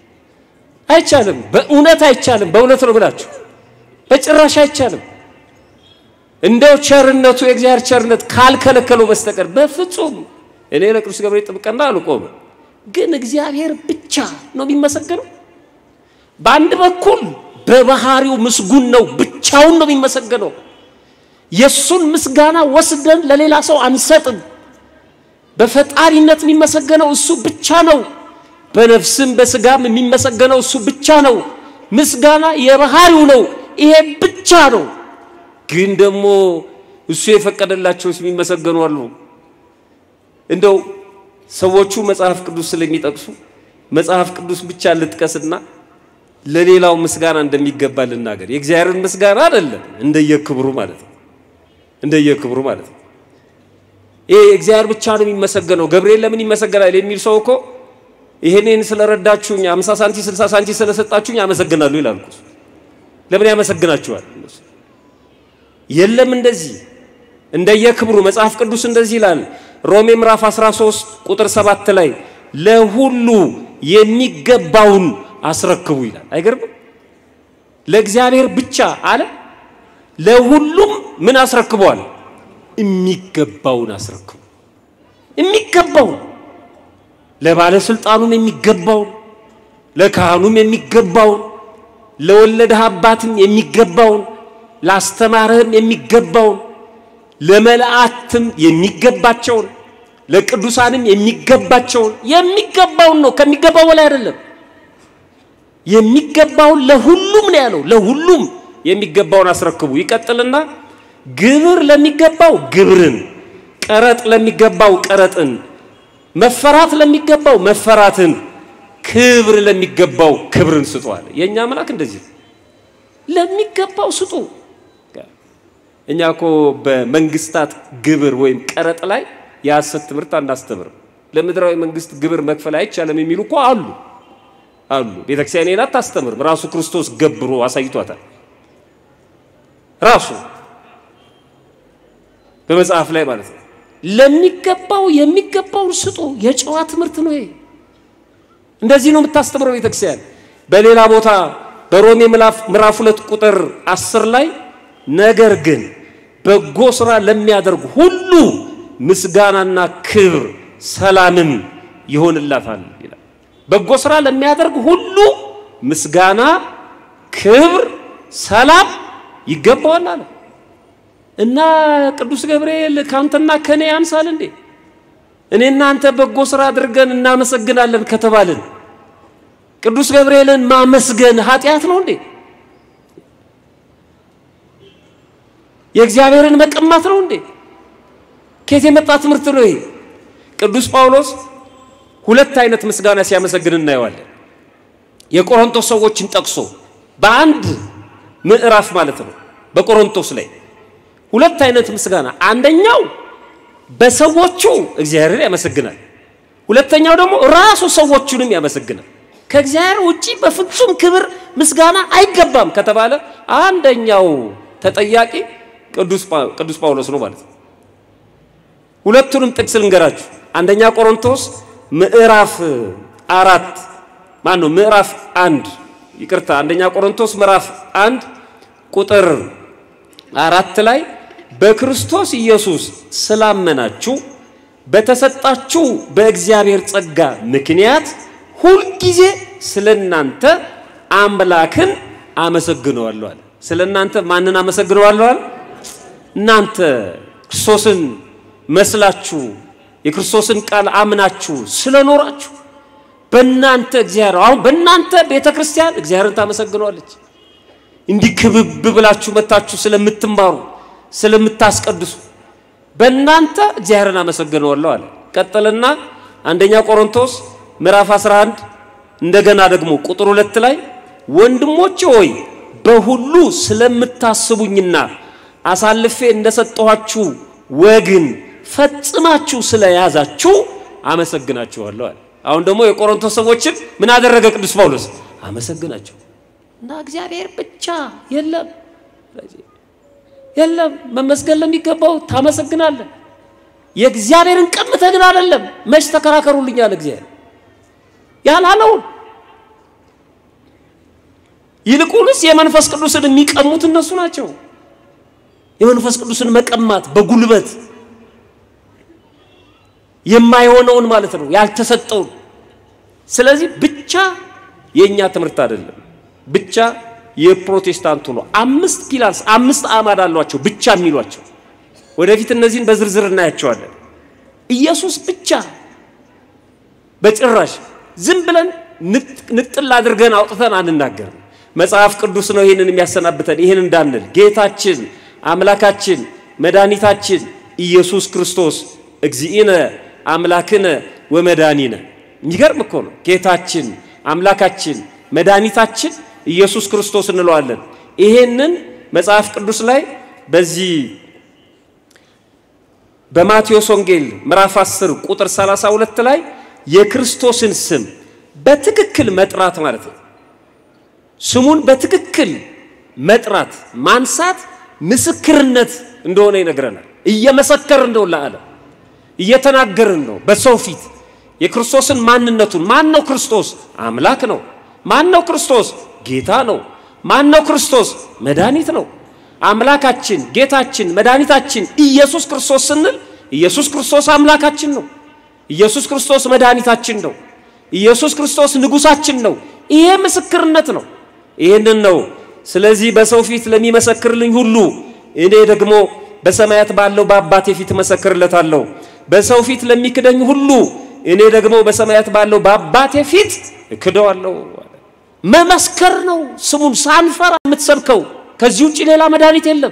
S1: በእውነት አይቻልም በእውነት ነው ብላችሁ በጭራሽ አይቻልም እንደው ቸርነቱ የእግዚአብሔር ቸርነት ካልከለከለው በስተቀር በፍጹም እኔ ለቅዱስ ገብርኤል ጥብቅና አልቆም ግን እግዚአብሔር ብቻ ነው የሚመሰገነው በአንድ በኩል በባህሪው ምስጉን ነው ብቻውን ነው የሚመሰገነው የሱን ምስጋና ወስደን ለሌላ ሰው አንሰጥም በፈጣሪነት የሚመሰገነው እሱ ብቻ ነው በነፍስም በስጋም የሚመሰገነው እሱ ብቻ ነው ምስጋና የባህሪው ነው ይሄ ብቻ ነው ግን ደግሞ እሱ የፈቀደላቸው የሚመሰገኑ አሉ እንደው ሰዎቹ መጽሐፍ ቅዱስ ስለሚጠቅሱ መጽሐፍ ቅዱስ ብቻ ልጥቀስና ለሌላው ምስጋና እንደሚገባ ልናገር የእግዚአብሔርን ምስጋና አይደለም እንደየክብሩ ማለት ነው ይሄ እግዚአብሔር ብቻ ነው የሚመሰገነው ገብርኤል ለምን ይመሰገናል የሚል ሰው እኮ ይሄንን ስለረዳችሁኝ 50 ሳንቲ 60 ሳንቲ ስለሰጣችሁኝ አመሰግናለሁ ይላል እኮ ለምን ያመሰግናችኋል የለም እንደዚህ እንደየክብሩ መጽሐፍ ቅዱስ እንደዚህ ይላል ሮሜ ምዕራፍ 13 ቁጥር 7 ላይ ለሁሉ የሚገባውን አስረክቡ ይላል አይገርም ለእግዚአብሔር ብቻ አለ ለሁሉም ምን አስረክቧል የሚገባውን አስረክቡ የሚገባው ለባለስልጣኑም የሚገባው ለካህኑም የሚገባው ለወለደ አባትም የሚገባው ላስተማረም የሚገባው ለመላእክትም የሚገባቸው ለቅዱሳንም የሚገባው ነው ከሚገባው በላይ አይደለም የሚገባው ለሁሉም ነው ያለው ለሁሉም የሚገባውን አስረክቡ ይቀጥልና ግብር ለሚገባው ግብርን ቀረጥ ለሚገባው ቀረጥን መፈራት ለሚገባው መፈራትን ክብር ለሚገባው ክብርን ስጡ አለ የኛ አምላክ እንደዚህ ለሚገባው ስጡ እኛኮ በመንግስታት ግብር ወይም ቀረጥ ላይ ያሰት ትምርት አናስተምር ለምድራዊ መንግስት ግብር መክፈል አይቻለም የሚሉ እኮ አሉ ቤተክርስቲያን ይላል ታስተምር ራሱ ክርስቶስ ገብሮ አሳይቷታል ራሱ በመጽሐፍ ላይ ማለት ነው ለሚገባው የሚገባው ስጡ የጨዋ ትምርት ነው ይሄ እንደዚህ ነው የምታስተምረው ቤተክርስቲያን በሌላ ቦታ በሮሜ ምዕራፍ 2 ቁጥር 10 ላይ ነገር ግን በጎ ስራ ለሚያደርጉ ሁሉ ምስጋናና ክብር ሰላምም ይሆንላታል ይላል በጎ ስራ ለሚያደርጉ ሁሉ ምስጋና ክብር ሰላም ይገባዋል አለ እና ቅዱስ ገብርኤል ካንተና ከኔ ያንሳል እንዴ እኔና አንተ በጎ ስራ አድርገን እናመሰግናለን ከተባልን ቅዱስ ገብርኤልን ማመስገን ኃጢያት ነው እንዴ የእግዚአብሔርን መቀማት ነው እንዴ ከዚህ የመጣ ትምህርት ነው ይሄ ቅዱስ ጳውሎስ ሁለት አይነት ምስጋና ሲያመሰግን እናየዋለን የቆሮንቶስ ሰዎችን ጠቅሶ በአንድ ምዕራፍ ማለት ነው በቆሮንቶስ ላይ ሁለት አይነት ምስጋና አንደኛው በሰዎቹ እግዚአብሔርን ያመሰግናል ሁለተኛው ደግሞ ራሱ ሰዎቹንም ያመሰግናል ከእግዚአብሔር ውጪ በፍጹም ክብር ምስጋና አይገባም ከተባለ አንደኛው ተጠያቂ ቅዱስ ጳውሎስ ነው ማለት ነው ሁለቱንም ጥቅስ ልንገራችሁ አንደኛ ቆሮንቶስ ምዕራፍ 4 ምዕራፍ 1 ይቅርታ አንደኛ ቆሮንቶስ ምዕራፍ 1 ቁጥር 4 ላይ በክርስቶስ ኢየሱስ ስላመናችሁ በተሰጣችሁ በእግዚአብሔር ጸጋ ምክንያት ሁሉ ጊዜ ስለናንተ አምላክን አመሰግነዋለሁ አለ ስለናንተ ማንንን አመሰግነዋለሁ አለ እናንተ ክርስቶስን መስላችሁ የክርስቶስን ቃል አምናችሁ ስለኖራችሁ በእናንተ እግዚአብሔር አሁን በእናንተ ቤተክርስቲያን እግዚአብሔርን ታመሰግነዋለች እንዲህ ክብብ ብላችሁ መታችሁ ስለምትማሩ ስለምታስቀድሱ በእናንተ እግዚአብሔርን አመሰግነዋለሁ አለ ቀጥልና አንደኛ ቆሮንቶስ ምዕራፍ 11 እንደገና ደግሞ ቁጥር 2 ላይ ወንድሞቼ ሆይ በሁሉ ስለምታስቡኝና አሳልፌ እንደሰጠኋችሁ ወግን ፈጽማችሁ ስለያዛችሁ አመሰግናችኋለሁ አለ አሁን ደግሞ የቆሮንቶስ ሰዎችን ምን አደረገ ቅዱስ ጳውሎስ አመሰግናቸው እና እግዚአብሔር ብቻ የለም መመስገን ለሚገባው ታመሰግናለህ የእግዚአብሔርን ቀምተህ ግን አይደለም መች ተከራከሩልኝ አለ እግዚአብሔር ያላለው ይልቁንስ የመንፈስ ቅዱስን የሚቀሙት እነሱ ናቸው የመንፈስ ቅዱስን መቀማት በጉልበት የማይሆነውን ማለት ነው ያልተሰጠው ስለዚህ ብቻ የኛ ትምህርት አይደለም ብቻ የፕሮቴስታንቱ ነው 5 ፒላርስ 5 አማድ አሏቸው ብቻ የሚሏቸው ወደፊት እነዚህን በዝርዝር እናያቸዋለን ኢየሱስ ብቻ በጭራሽ ዝም ብለን ንጥል አድርገን አውጥተን አንናገር መጽሐፍ ቅዱስ ነው ይሄንን የሚያሰናብተን ይሄን እንዳንል ጌታችን አምላካችን መድኃኒታችን ኢየሱስ ክርስቶስ እግዚእነ አምላክነ ወመድኃኒነ ይገርም እኮ ነው ጌታችን አምላካችን መድኃኒታችን ኢየሱስ ክርስቶስ እንለዋለን ይሄንን መጽሐፍ ቅዱስ ላይ በዚህ በማቴዎስ ወንጌል ምዕራፍ 10 ቁጥር 32 ላይ የክርስቶስን ስም በትክክል መጥራት ማለት ነው ስሙን በትክክል መጥራት ማንሳት ምስክርነት እንደሆነ ይነግረናል እየመሰከር እንደው ለዓለም እየተናገርን ነው በሰው ፊት የክርስቶስን ማንነቱን ማን ነው ክርስቶስ አምላክ ነው ማን ነው ክርስቶስ ጌታ ነው ማን ነው ክርስቶስ መድኃኒት ነው አምላካችን ጌታችን መድኃኒታችን ኢየሱስ ክርስቶስ ስንል ኢየሱስ ክርስቶስ አምላካችን ነው ኢየሱስ ክርስቶስ መድኃኒታችን ነው ኢየሱስ ክርስቶስ ንጉሳችን ነው ይሄ ምስክርነት ነው ይሄንን ነው ስለዚህ በሰው ፊት ለሚመሰክርልኝ ሁሉ እኔ ደግሞ በሰማያት ባለው በአባቴ ፊት መሰክርለታለሁ በሰው ፊት ለሚክደኝ ሁሉ እኔ ደግሞ በሰማያት ባለው በአባቴ ፊት እክደዋለሁ መመስከር ነው ስሙን ሳንፈራ የምትሰብከው ከዚህ ውጪ ሌላ መድኃኒት የለም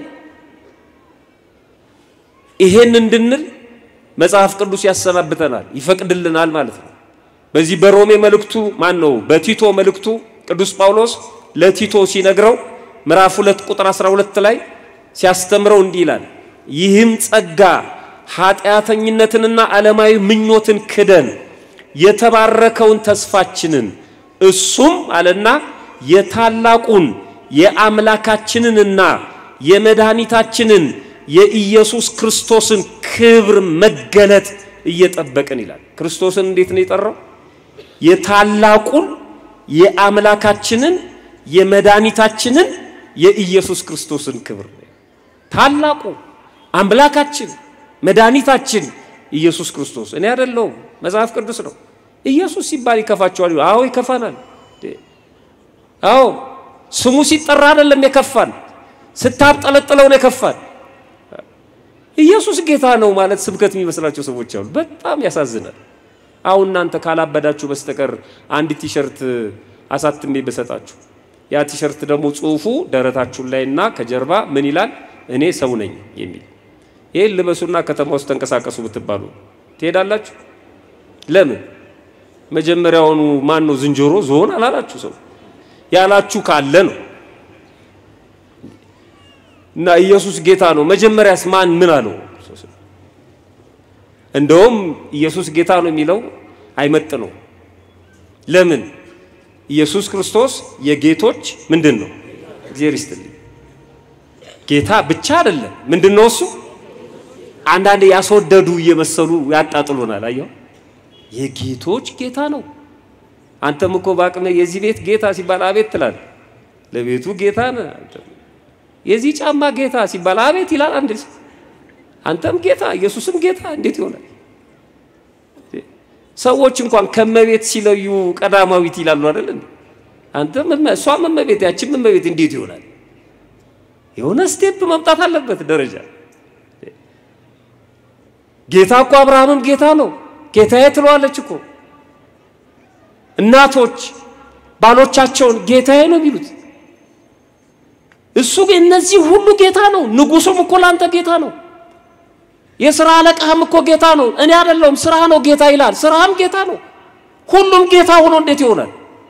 S1: ይሄን እንድንል መጽሐፍ ቅዱስ ያሰናብተናል ይፈቅድልናል ማለት ነው በዚህ በሮሜ መልእክቱ ማን ነው በቲቶ መልእክቱ ቅዱስ ጳውሎስ ለቲቶ ሲነግረው ምዕራፍ 2 ቁጥር 12 ላይ ሲያስተምረው እንዲህ ይላል ይህም ጸጋ ኃጢያተኝነትንና ዓለማዊ ምኞትን ክደን የተባረከውን ተስፋችንን እሱም አለና የታላቁን የአምላካችንንና የመድኃኒታችንን የኢየሱስ ክርስቶስን ክብር መገለጥ እየጠበቅን ይላል ክርስቶስን እንዴት ነው የጠራው የታላቁን የአምላካችንን የመድኃኒታችንን የኢየሱስ ክርስቶስን ክብር ታላቁ አምላካችን መድኃኒታችን ኢየሱስ ክርስቶስ እኔ አይደለም መጽሐፍ ቅዱስ ነው ኢየሱስ ሲባል ይከፋቸዋል አዎ ይከፋናል አዎ ስሙ ሲጠራ አይደለም የከፋን ስታጠለጥለው ነው የከፋን ኢየሱስ ጌታ ነው ማለት ስብከት የሚመስላቸው ሰዎች አሉ በጣም ያሳዝናል አሁን እናንተ ካላበዳችሁ በስተቀር አንድ ቲሸርት አሳትሜ በሰጣችሁ ያ ቲሸርት ደግሞ ጽሁፉ ደረታችሁ ላይና ከጀርባ ምን ይላል እኔ ሰው ነኝ የሚል ይሄ ልበሱና ከተማ ውስጥ ተንቀሳቀሱ ብትባሉ ትሄዳላችሁ ለምን መጀመሪያውኑ ማን ነው ዝንጀሮ ዞን አላላችሁ ሰው ያላችሁ ካለ ነው እና ኢየሱስ ጌታ ነው መጀመሪያስ ማን ምን አለው እንደውም ኢየሱስ ጌታ ነው የሚለው አይመጥነው ለምን ኢየሱስ ክርስቶስ የጌቶች ምንድነው እግዚአብሔር ይስጥልኝ ጌታ ብቻ አይደለም ምንድነው እሱ አንዳንዴ ያስወደዱ እየመሰሉ ያጣጥሉናል አየው የጌቶች ጌታ ነው አንተም እኮ ባቅነ የዚህ ቤት ጌታ ሲባል አቤት ትላል ለቤቱ ጌታ ነህ የዚህ ጫማ ጌታ ሲባል አቤት ይላል አንድስ አንተም ጌታ ኢየሱስም ጌታ እንዴት ይሆናል ሰዎች እንኳን ከመቤት ሲለዩ ቀዳማዊት ይላሉ አይደል አንተም እሷም መቤት ያቺም መቤት እንዴት ይሆናል የሆነ ስቴፕ መምጣት አለበት ደረጃ ጌታ እኮ አብርሃምም ጌታ ነው ጌታዬ ትሏለች እኮ እናቶች ባሎቻቸውን ጌታዬ ነው ቢሉት እሱ ግን እነዚህ ሁሉ ጌታ ነው ንጉሱም እኮ ላንተ ጌታ ነው የሥራ አለቃህም እኮ ጌታ ነው እኔ አይደለም ስራ ነው ጌታ ይላል ስራም ጌታ ነው ሁሉም ጌታ ሆኖ እንዴት ይሆናል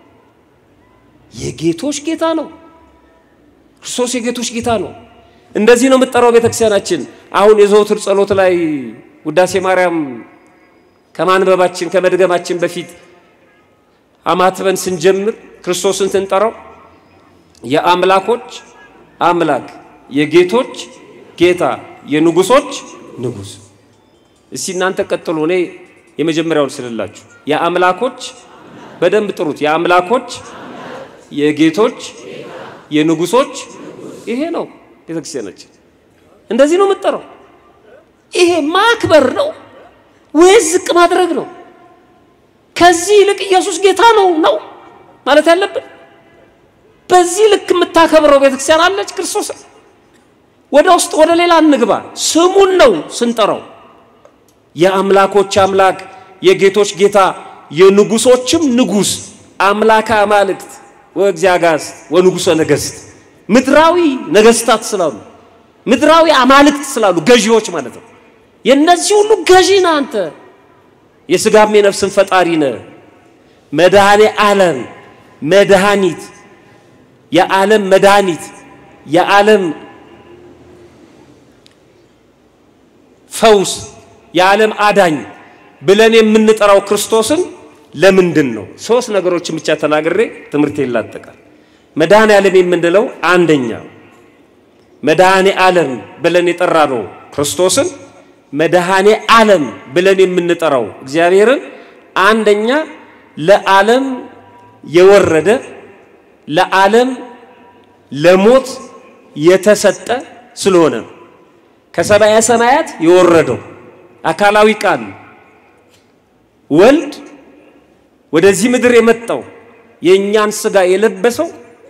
S1: የጌቶች ጌታ ነው ክርስቶስ የጌቶች ጌታ ነው እንደዚህ ነው የምትጠራው ቤተክርስቲያናችን አሁን የዘወትር ጸሎት ላይ ውዳሴ ማርያም ከማንበባችን ከመድገማችን በፊት አማትበን ስንጀምር ክርስቶስን ስንጠራው የአምላኮች አምላክ የጌቶች ጌታ የንጉሶች ንጉስ እሺ እናንተ ቀጥሉ እኔ የመጀመሪያውን ስለላችሁ የአምላኮች በደንብ ጥሩት የአምላኮች የጌቶች የንጉሶች ይሄ ነው ቤተክርስቲያናችን እንደዚህ ነው የምትጠራው ይሄ ማክበር ነው ወይስ ዝቅ ማድረግ ነው ከዚህ ልክ ኢየሱስ ጌታ ነው ማለት ያለብን በዚህ ልክ የምታከብረው ቤተክርስቲያን አለች ክርስቶስ ወደ ውስጥ ወደ ሌላ እንግባ ስሙን ነው ስንጠራው የአምላኮች አምላክ የጌቶች ጌታ የንጉሶችም ንጉስ አምላካ አማልክት ወእግዚአጋስ ወንጉሰ ነገስት ምድራዊ ነገስታት ስላሉ ምድራዊ አማልክት ስላሉ ገዢዎች ማለት ነው የነዚህ ሁሉ ገዢ ነህ አንተ የሥጋም የነፍስም ፈጣሪ ነህ መድኃኔ ዓለም መድኃኒት የዓለም መድኃኒት የዓለም ፈውስ የዓለም አዳኝ ብለን የምንጠራው ክርስቶስን ለምንድን ነው ሶስት ነገሮችን ብቻ ተናግሬ ትምርቴ ይላጠቃል መድኃኔ ዓለም የምንለው አንደኛ መድኃኔ ዓለም ብለን የጠራነው ክርስቶስን መድኃኔ ዓለም ብለን የምንጠራው እግዚአብሔርን አንደኛ ለዓለም የወረደ ለዓለም ለሞት የተሰጠ ስለሆነ ከሰማየ ሰማያት የወረደው አካላዊ ቃል ወልድ ወደዚህ ምድር የመጣው የኛን ስጋ የለበሰው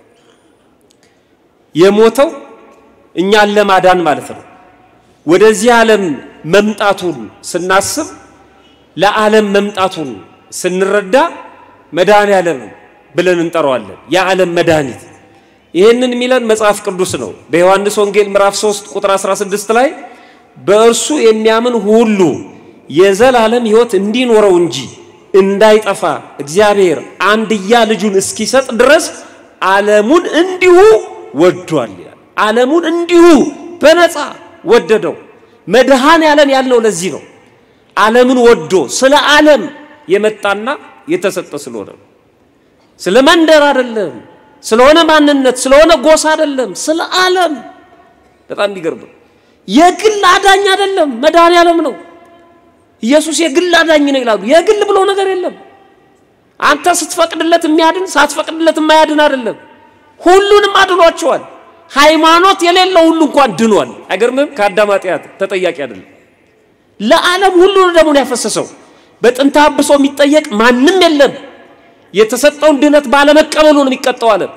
S1: የሞተው እኛን ለማዳን ማለት ነው ወደዚህ ዓለም መምጣቱን ስናስብ ለዓለም መምጣቱን ስንረዳ መድኃኔዓለም ብለን እንጠራዋለን የዓለም መድኃኒት ይሄንን ሚለን መጽሐፍ ቅዱስ ነው በዮሐንስ ወንጌል ምዕራፍ 3 ቁጥር 16 ላይ በእርሱ የሚያምን ሁሉ የዘላለም ሕይወት እንዲኖረው እንጂ እንዳይጠፋ እግዚአብሔር አንድያ ልጁን እስኪሰጥ ድረስ ዓለሙን እንዲሁ ወዷል ይላል ዓለሙን እንዲሁ በነፃ ወደደው መድኃኔዓለም ያልነው ለዚህ ነው ዓለምን ወዶ ስለ ዓለም የመጣና የተሰጠ ስለሆነ ስለ መንደር አይደለም ስለሆነ ማንነት ስለሆነ ጎሳ አይደለም ስለ ዓለም በጣም ይገርም የግል አዳኝ አይደለም መድኃኔዓለም ነው ኢየሱስ የግል አዳኝ ነው ይላሉ የግል ብሎ ነገር የለም አንተ ስትፈቅድለት የሚያድን ሳትፈቅድለት የማያድን አይደለም ሁሉንም አድኗቸዋል ሃይማኖት የሌለው ሁሉ እንኳን ድኗል አይገርምም ከአዳም ኃጢአት ተጠያቂ አይደለም ለዓለም ሁሉ ደሙ ያፈሰሰው በጥንተ አብሶ የሚጠየቅ ማንንም የለም የተሰጠውን ድነት ባለመቀበሉ ነው የሚቀጣው አለ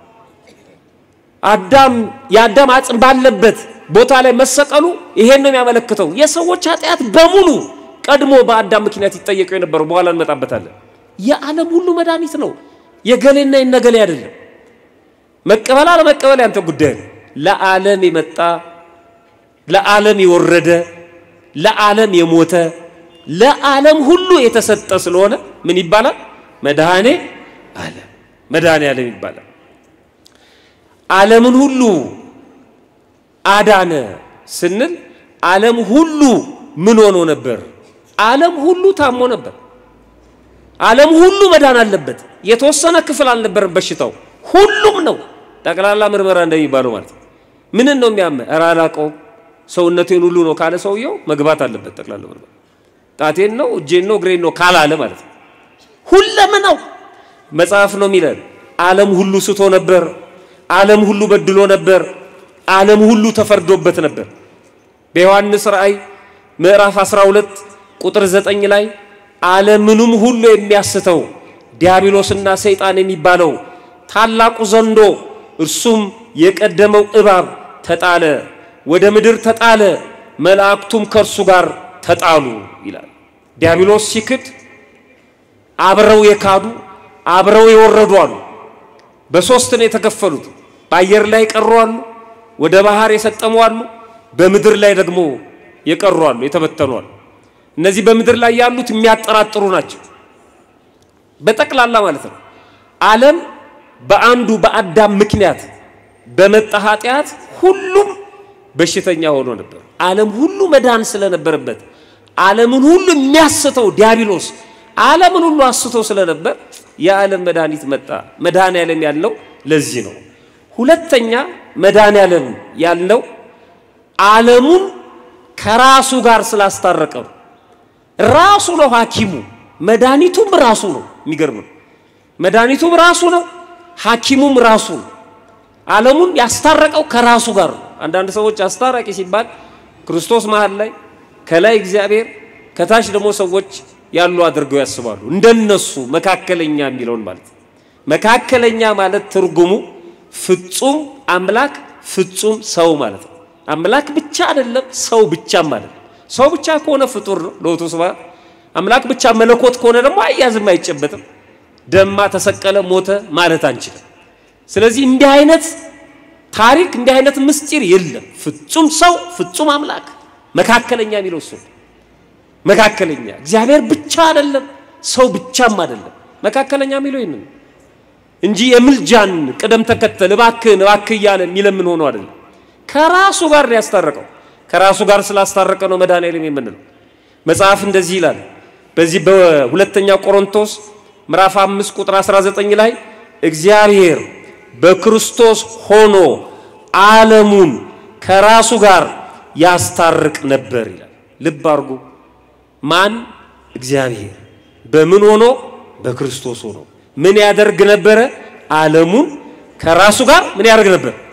S1: የአዳም አጽም ባለበት ቦታ ላይ መሰቀሉ ይሄን ነው የሚያመለክተው የሰዎች ኃጢአት በሙሉ ቀድሞ በአዳም ምክንያት ይጠየቀው የነበረው በኋላ እንመጣበታለን የዓለም ሁሉ መድኃኒት ነው የገሌና የነገሌ አይደለም መቀበል አለመቀበል ያንተ ጉዳይ ነው ለዓለም የመጣ ለዓለም የወረደ ለዓለም የሞተ ለዓለም ሁሉ የተሰጠ ስለሆነ ምን ይባላል መድኃኔዓለም ይባላል ዓለምን ሁሉ አዳነ ስንል ዓለም ሁሉ ምን ሆኖ ነበር ዓለም ሁሉ ታሞ ነበር ዓለም ሁሉ መዳን አለበት የተወሰነ ክፍል አልነበረም በሽታው ሁሉም ነው ጠቅላላ ምርመራ እንደሚባለው ማለት ምን ነው የሚያመ አራላቀው ሰውነቴን ሁሉ ነው ካለ ሰውየው መግባት አለበት ጠቅላላ ምርመራ ጣቴን ነው እጄን ነው ግሬን ነው ካላለ ማለት ሁሉም ነው መጽሐፍ ነው የሚለው ዓለም ሁሉ ስቶ ነበር ዓለም ሁሉ በድሎ ነበር ዓለም ሁሉ ተፈርዶበት ነበር በዮሐንስ ራእይ ምዕራፍ 12 ቁጥር 9 ላይ ዓለምንም ሁሉ የሚያስተው ዲያብሎስና ሰይጣን የሚባለው ታላቁ ዘንዶ እርሱም የቀደመው እባብ ተጣለ ወደ ምድር ተጣለ መላእክቱም ከርሱ ጋር ተጣሉ ይላል ዲያብሎስ ሲክድ አብረው የካዱ አብረው የወረዱ አሉ በሶስት ነው የተከፈሉት በአየር ላይ ቀሩ አሉ ወደ ባህር የሰጠሙ አሉ በምድር ላይ ደግሞ የቀሩ አሉ የተበተኑ አሉ እነዚህ በምድር ላይ ያሉት የሚያጠራጥሩ ናቸው በጠቅላላ ማለት ነው ዓለም በአንዱ በአዳም ምክንያት በመጣ ኃጢአት ሁሉም በሽተኛ ሆኖ ነበር ዓለም ሁሉ መዳን ስለነበረበት ዓለምን ሁሉ የሚያስተው ዲያብሎስ ዓለምን ሁሉ አስቶ ስለነበር የዓለም መድኃኒት መጣ መድኃኔዓለም ያለው ለዚህ ነው ሁለተኛ መድኃኔዓለም ያለው ዓለሙን ከራሱ ጋር ስላስታረቀው ራሱ ነው ሐኪሙ መድኃኒቱም ራሱ ነው የሚገርም መድኃኒቱም ራሱ ነው ሐኪሙም ራሱ ነው ዓለሙን ያስታረቀው ከራሱ ጋር አንዳንድ ሰዎች አስታራቂ ሲባል ክርስቶስ መሃል ላይ ከላይ እግዚአብሔር ከታች ደግሞ ሰዎች ያሉ አድርገው ያስባሉ እንደነሱ መካከለኛ የሚለውን ማለት መካከለኛ ማለት ትርጉሙ ፍጹም አምላክ ፍጹም ሰው ማለት ነው አምላክ ብቻ አይደለም ሰው ብቻ ማለት ሰው ብቻ ከሆነ ፍጡር ነው ለውጡስባ አምላክ ብቻ መለኮት ከሆነ ደግሞ አያዝም አይጨበጥም ደማ ተሰቀለ ሞተ ማለት አንችልም ስለዚህ እንዲህ አይነት ታሪክ እንዲህ አይነት ምስጢር የለም ፍጹም ሰው ፍጹም አምላክ መካከለኛ የሚለው እሱ መካከለኛ እግዚአብሔር ብቻ አይደለም ሰው ብቻም አይደለም መካከለኛ የሚለው ይሄን እንጂ የምልጃን ቀደም ተከተል እባክህ ያለ የሚለምን ሆኖ አይደለም ከራሱ ጋር ያስታረቀው ከራሱ ጋር ስላስታረቀ ነው መድኃኔዓለም የምንለው መጽሐፍ እንደዚህ ይላል በዚህ በሁለተኛ ቆሮንቶስ ምዕራፍ 5 ቁጥር 19 ላይ እግዚአብሔር በክርስቶስ ሆኖ ዓለሙን ከራሱ ጋር ያስታርቅ ነበር ይላል ልብ አርጉ ማን እግዚአብሔር በምን ሆኖ በክርስቶስ ሆኖ ምን ያደርግ ነበር ዓለሙን ከራሱ ጋር ምን ያደርግ ነበር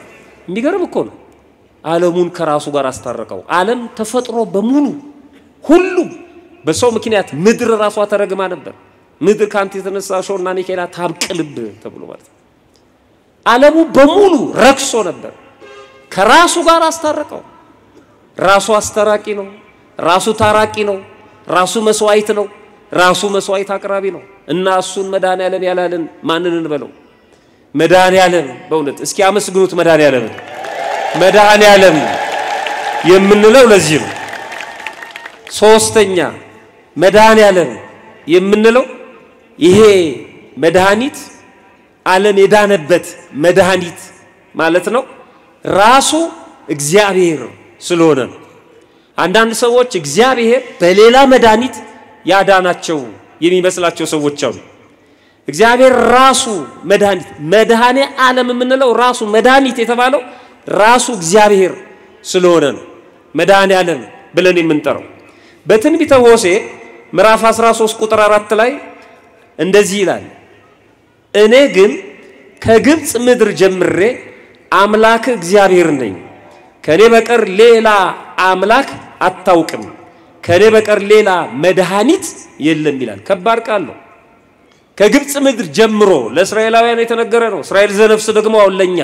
S1: የሚገርም እኮ ነው ዓለሙን ከራሱ ጋር አስታረቀው ዓለም ተፈጥሮ በሙሉ ሁሉ በሰው ምክንያት ምድር ራሷ ተረግማ ነበር ምድር ካንተ የተነሳ ሾና ኒኬላ ታብቅልብ ተብሎ ማለት ዓለሙ በሙሉ ረክሶ ነበር ከራሱ ጋር አስታረቀው ራሱ አስተራቂ ነው ራሱ ታራቂ ነው ራሱ መስዋዕት ነው ራሱ መስዋዕት አቅራቢ ነው እና እሱን መድኃኒዓለም ያላልን ማንን እንበለው መድኃኒዓለም በእውነት እስኪ አመስግኑት መድኃኒዓለም የምንለው ለዚህ ነው ሶስተኛ መድኃኒዓለም የምንለው ይሄ መድኃኒት ዓለም የዳነበት መድኃኒት ማለት ነው ራሱ እግዚአብሔር ስለሆነ አንዳንድ ሰዎች እግዚአብሔር በሌላ መድኃኒት ያዳናቸው የሚመስላቸው ሰዎች አሉ እግዚአብሔር ራሱ መድኃኒ ዓለም የምንለው ራሱ መድኃኒት የተባለው ራሱ እግዚአብሔር ስለሆነ ነው መድኃኒዓለም ብለን የምንጠራው በትንቢተ ሆሴዕ ምዕራፍ 13 ቁጥር 4 ላይ እንደዚህ ይላል እኔ ግን ከግብጽ ምድር ጀምሬ አምላክ እግዚአብሔር ነኝ ከኔ በቀር ሌላ አምላክ አታውቅም ከኔ በቀር ሌላ መድኃኒት የለም ይላል ከባድ ቃል ነው ከግብጽ ምድር ጀምሮ ለእስራኤላውያን የተነገረ ነው እስራኤል ዘነፍስ ደግሞ አውለኛ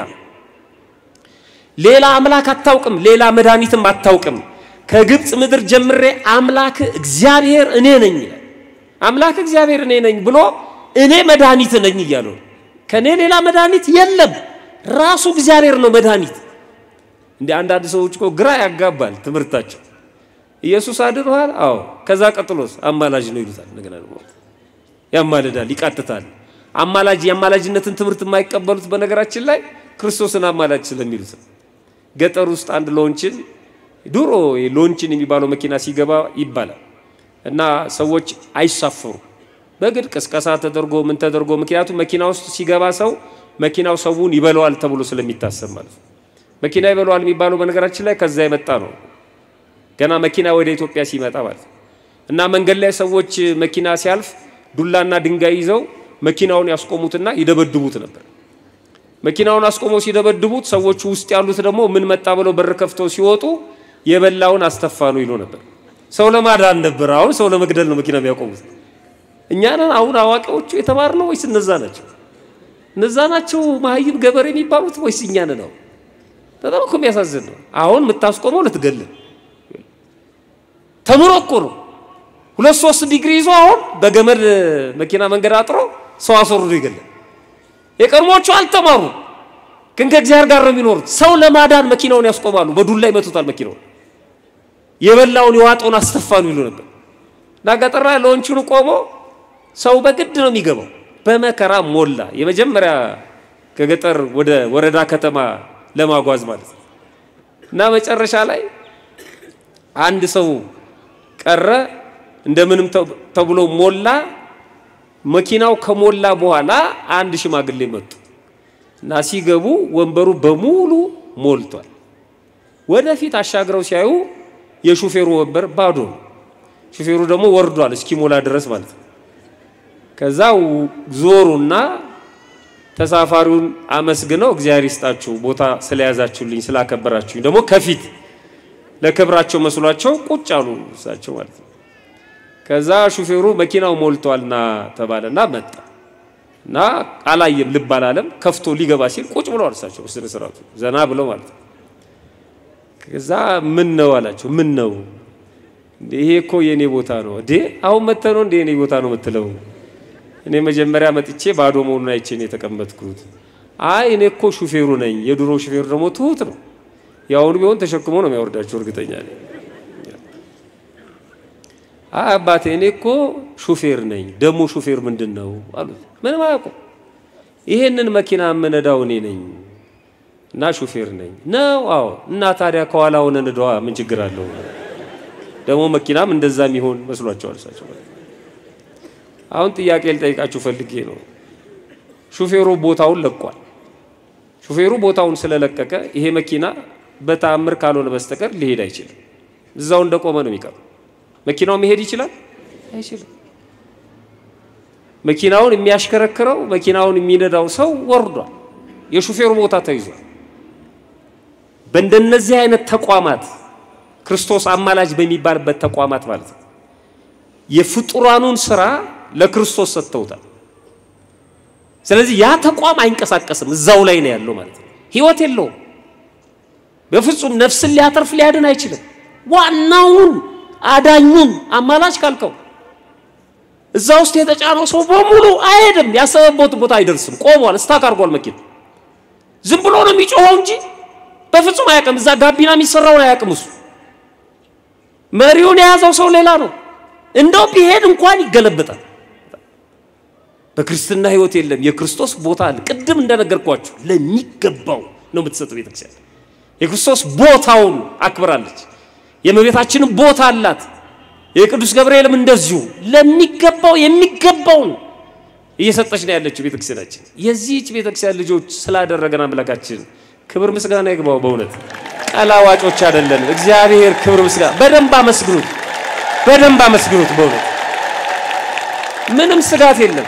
S1: ሌላ አምላክ አታውቅም ሌላ መድኃኒትም አታውቅም ከግብጽ ምድር ጀምሬ አምላክ እግዚአብሔር እኔ ነኝ ይላል አምላክ እግዚአብሔር እኔ ነኝ ብሎ እኔ መድኃኒት ነኝ ይያሉ ከኔ ሌላ መድኃኒት የለም ራሱ እግዚአብሔር ነው መድኃኒት እንደ አንዳንድ ሰዎች እኮ ግራ ያጋባል ትምርታቸው ኢየሱስ አድሯል አዎ ከዛ ቀጥሎስ አማላጅ ነው ይሉታል ነገና ነው ያማልዳል ይቃተታል ያማላጅነትን ትምርት የማይቀበሉት በነገራችን ላይ ክርስቶስን አማላጅ ስለሚሉት ገጠር ውስጥ አንድ ሎንችን ዱሮ ሎንችን የሚባለው መኪና ሲገባ ይባላል እና ሰዎች አይሳፈሩ በግድ ቅስቀሳ ተደርጎ ምን ተደርጎ ምክንያቱም መኪና ውስጥ ሲገባ ሰው መኪናው ሰውን ይበለዋል ተብሎ ስለሚታሰብ ማለት መኪና ይበለዋል የሚባለው በነገራችን ላይ ከዛ የመጣ ነው ገና መኪና ወደ ኢትዮጵያ ሲመጣ ማለት እና መንገድ ላይ ሰዎች መኪና ሲያልፍ ዱላና ድንጋይ ይዘው መኪናውን ያስቆሙትና ይደበድቡት ነበር መኪናውን አስቆመው ሲደበድቡት ሰዎች ውስጥ ያሉት ደግሞ ምን መጣ ብለው በር ከፍተው ሲወጡ የበላውን አስተፋኑ ይሉ ነበር ሰው ለማዳን ነበር አሁን ሰው ለመግደል ነው መኪና የሚያቆሙት እኛንን አሁን አዋቂዎቹ የተማርነው ወይስ እነዛ ናቸው ማህይብ ገበሬ የሚባሉት ወይስ እኛንን ነው በጣም እኮ የሚያሳዝን ነው አሁን የምታስቆመው ልትገል ተምሮ እኮ ነው 2-3 ዲግሪ ይዞ አሁን በገመድ መኪና መንገድ አጥሮ ሰው አስወርዶ ይገላል የቀድሞቹ አልተማሩ ግን ከእግዚአብሔር ጋር ነው የሚኖሩት ሰው ለማዳን መኪናውን ያስቆማሉ በዱላ ይመቱታል መኪናውን የበላውን ይዋጡን አስተፋኑ ይሉ ነበር ናገጠራ ሎንቹን ቆሞ ሰው በግድ ነው የሚገባው በመከራ ሞላ የመጀመሪያ ከገጠር ወደ ወረዳ ከተማ ለማጓዝ ማለት እና መጨረሻ ላይ አንድ ሰው ቀረ እንደምንም ተብሎ ሞላ መኪናው ከሞላ በኋላ አንድ ሽማግሌ መጡ እና ሲገቡ ወንበሩ በሙሉ ሞልቷል ወደፊት አሻግረው ሲያዩ የሹፌሩ ወንበር ባዶ ሹፌሩ ደግሞ ወርዷል እስኪሞላ ድረስ ማለት ከዛው ዞሩና ተሳፋሪውን አመስግነው እግዚአብሔር ይስጣችሁ ቦታ ስለያዛችሁልኝ ስላከበራችሁኝ ደግሞ ከፊት ለክብራቸው መስሏቸው ቁጭ አሉ እሳቸው ማለት ከዛ ሹፌሩ መኪናው ሞልቷልና ተባለና መጣና አላየም ልብ አላለም ከፍቶ ሊገባ ሲል ቁጭ ብለው አርሳቸው በስነ ስርዓቱ ዘና ብለው ማለት ከዛ ምን ነው አላቸው ምን ነው ይሄ እኮ የኔ ቦታ ነው እንዴ አሁን መተነው እንዴ የኔ ቦታ ነው መተለው እኔ መጀመሪያ መጥቼ ባዶ መሆኑን አይቼ ነው የተቀመጥኩት አይ እኔ እኮ ሹፌሩ ነኝ የድሮ ሹፌሩ ደግሞ ትሁት ነው ያውኑ ቢሆን ተሸክሞ ነው የሚያወርዳቸው እርግጠኛ ነኝ አባቴ እኔ እኮ ሹፌር ነኝ ደሞ ሹፌር ምንድነው አሉት ምን ማያውቁ ይሄንን መኪና መነዳው እኔ ነኝ እና ሹፌር ነኝ ነው አዎ እና ታዲያ ከኋላ ሆነ እንደዋ ምን ችግር አለው ደሞ መኪናም እንደዛም ይሆን መስሏቸው አልሳቸው አሁን ጥያቄ ልጠይቃችሁ ፈልጌ ነው ሹፌሩ ቦታውን ለቋል ሹፌሩ ቦታውን ስለለቀቀ ይሄ መኪና በታምር ካልሆነ በስተቀር ሊሄድ አይችልም እዛው እንደቆመ ነው የሚቀር መኪናው መሄድ ይችላል አይችልም መኪናውን የሚያሽከረክረው መኪናውን የሚነዳው ሰው ወርዷል የሹፌሩ ቦታ ተይዟል በእንደነዚህ አይነት ተቋማት ክርስቶስ አማላጅ በሚባልበት ተቋማት ማለት ነው የፍጡራኑን ሥራ ለክርስቶስ ሰጥተውታል ስለዚህ ያ ተቋም አይንቀሳቀስም እዛው ላይ ነው ያለው ማለት ነው ህይወት የለውም በፍጹም ነፍስን ሊያተርፍ ሊያድን አይችልም ዋናውን አዳኙን አማላጅ ካልከው እዛ ውስጥ የተጫነው ሰው በሙሉ አይሄድም ያሰበበት ቦታ አይደርስም ቆሟል ስታክ አርጓል መኪና ዝም ብሎ ነው የሚጮኸው እንጂ በፍጹም አያውቅም እዛ ጋቢና የሚሰራው አያውቅም እሱ መሪውን የያዘው ሰው ሌላ ነው እንደው ቢሄድ እንኳን ይገለበጣል በክርስትና ህይወት የለም የክርስቶስ ቦታ አለ ቅድም እንደነገርኳችሁ ለሚገባው ነው የምትሰጠው ቤተክርስቲያን የክርስቶስ ቦታውን አክብራለች የመቤታችንን ቦታ አላት የቅዱስ ገብርኤልም እንደዚሁ ለሚገባው የሚገባው እየሰጠች ነው ያለችው ቤተክርስቲያናችን የዚህች ቤተክርስቲያን ልጆች ስላደረገን አምላካችን ክብር ምስጋና ይግባው በእውነት ቀላዋጮች አይደለም እግዚአብሔር ክብር ምስጋና በደንብ አመስግኑት በእውነት ምንም ስጋት የለም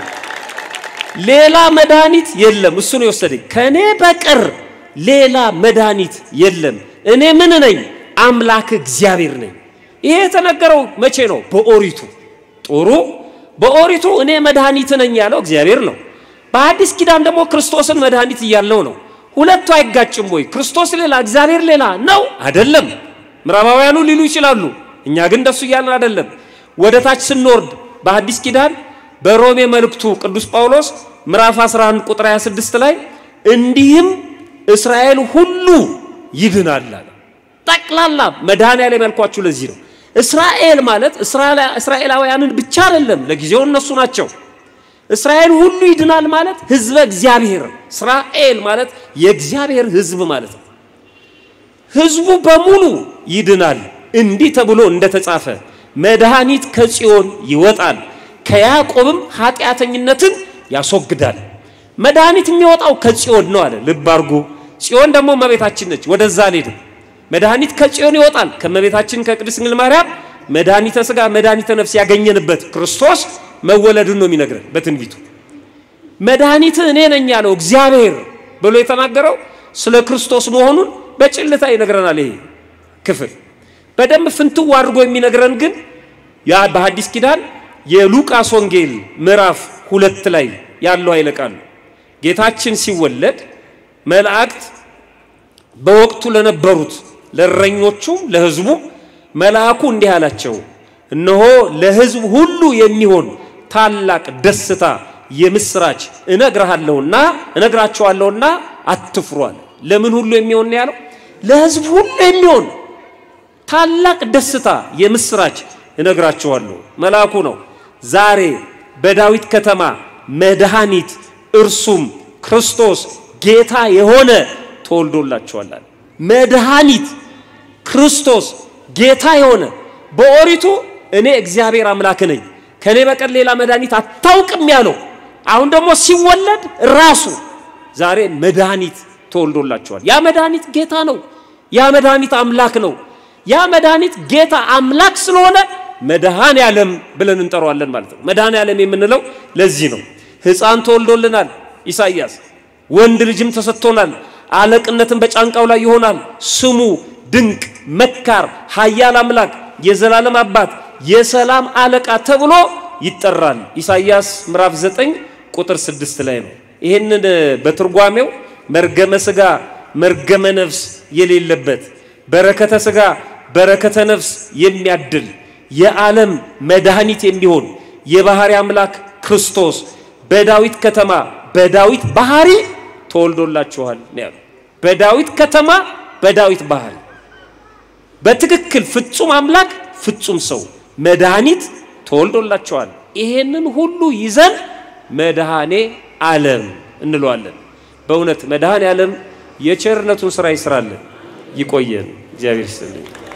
S1: ሌላ መድኃኒት የለም እሱ ነው የወሰደኝ ከኔ በቀር ሌላ መድኃኒት የለም እኔ ምን ነኝ አምላክ እግዚአብሔር ነኝ ይሄ የተነገረው መቼ ነው በኦሪቱ ጦሩ በኦሪቱ እኔ መድኃኒት ነኝ ያለው እግዚአብሔር ነው በአዲስ ኪዳን ደግሞ ክርስቶስን መድኃኒት ይያለው ነው ሁለቱ አይጋጭም ወይ ክርስቶስ ሌላ እግዚአብሔር ሌላ ነው አይደለም ምራባውያኑ ሊሉ ይችላሉ እኛ ግን ደሱ ይያልን አይደለም ወደታች ስንወርድ በአዲስ ኪዳን በሮሜ መልእክቱ ቅዱስ ጳውሎስ ምዕራፍ 11 ቁጥር 26 ላይ እንዲህም እስራኤል ሁሉ ይድናል አለ ጠቅላላ መድኃኒዓለም ያልኳችሁ ለዚህ ነው እስራኤል ማለት እስራኤላውያንን ብቻ አይደለም ለጊዜው እነሱ ናቸው እስራኤል ሁሉ ይድናል ማለት ህዝበ እግዚአብሔር እስራኤል ማለት የእግዚአብሔር ህዝብ ማለት ነው ህዝቡ በሙሉ ይድናል እንዲህ ተብሎ እንደተጻፈ መድኃኒት ከጽዮን ይወጣል ከያዕቆብም ኃጢያተኝነትን ያስወግዳል መድኃኒት የሚወጣው ከጽዮን ነው አለ ልብ አርጉ ጽዮን ደግሞ መቤታችን ነች ወደዛ ሊድ መድኃኒት ከጽዮን ይወጣል ከመቤታችን ከቅድስት ድንግል ማርያም መድኃኒተ ሥጋ መድኃኒተ ነፍስ ያገኘንበት ክርስቶስ መወለዱን ነው የሚነግረን በትንቢቱ መድኃኒት እኔ ነኝ ያለው እግዚአብሔር ብሎ የተናገረው ስለ ክርስቶስ መሆኑን በጭልታ ይነግረናል ይሄ ክፍል በደም ፍንትው አድርጎ የሚነግረን ግን ያ በሐዲስ ኪዳን የሉቃስ ወንጌል ምዕራፍ 2 ላይ ያለው አይለቃል ጌታችን ሲወለድ መላእክት በወቅቱ ለነበሩት ለረኞቹ ለህዝቡ መልአኩ እንዲህ አላቸው እነሆ ለህዝብ ሁሉ የሚሆን ታላቅ ደስታ የምስራች እነግራቸዋለሁና አትፍሯል ለምን ሁሉ የሚሆን ያለው ለህዝብ ሁሉ የሚሆን ታላቅ ደስታ የምስራች እነግራቸዋለሁ መልአኩ ነው ዛሬ በዳዊት ከተማ መድኃኒት እርሱም ክርስቶስ ጌታ የሆነ ተወልዶላችኋል መድኃኒት ክርስቶስ ጌታ የሆነ በኦሪቱ እኔ እግዚአብሔር አምላክ ነኝ ከኔ በቀር ሌላ መድኃኒት አታውቅም ያለው አሁን ደግሞ ሲወለድ ራሱ ዛሬ መድኃኒት ተወልዶላችኋል ያ መድኃኒት ጌታ ነው ያ መድኃኒት አምላክ ነው ያ መድኃኒት ጌታ አምላክ ስለሆነ መድኃኒዓለም ብለን እንጠራዋለን ማለት ነው መድኃኒዓለም የምንለው ለዚህ ነው ሕፃን ተወልዶልናል ኢሳይያስ ወንድ ልጅም ተሰጥቶናል አለቅነትን በጫንቃው ላይ ይሆናል ስሙ ድንቅ መካር ኃያል አምላክ የዘላለም አባት የሰላም አለቃ ተብሎ ይጠራል ኢሳይያስ ምዕራፍ 9 ቁጥር 6 ላይ ነው ይሄንን በትርጓሜው መርገመ ሥጋ መርገመ ነፍስ የሌለበት በረከተ ሥጋ በረከተ ነፍስ የሚያድል የዓለም መድኃኒት የሚሆን የባህሪ አምላክ ክርስቶስ በዳዊት ከተማ በዳዊት ባህሪ ተወልዶላችኋል ነው በዳዊት ከተማ በዳዊት ባህሪ በትክክል ፍጹም አምላክ ፍጹም ሰው መድኃኒት ተወልዶላችኋል ይሄንን ሁሉ ይዘን መድኃኔ ዓለም እንለዋለን በእውነት መድኃኔ ዓለም የቸርነቱን ሥራ ይስራልን ይቆየን እግዚአብሔር ይስጥልን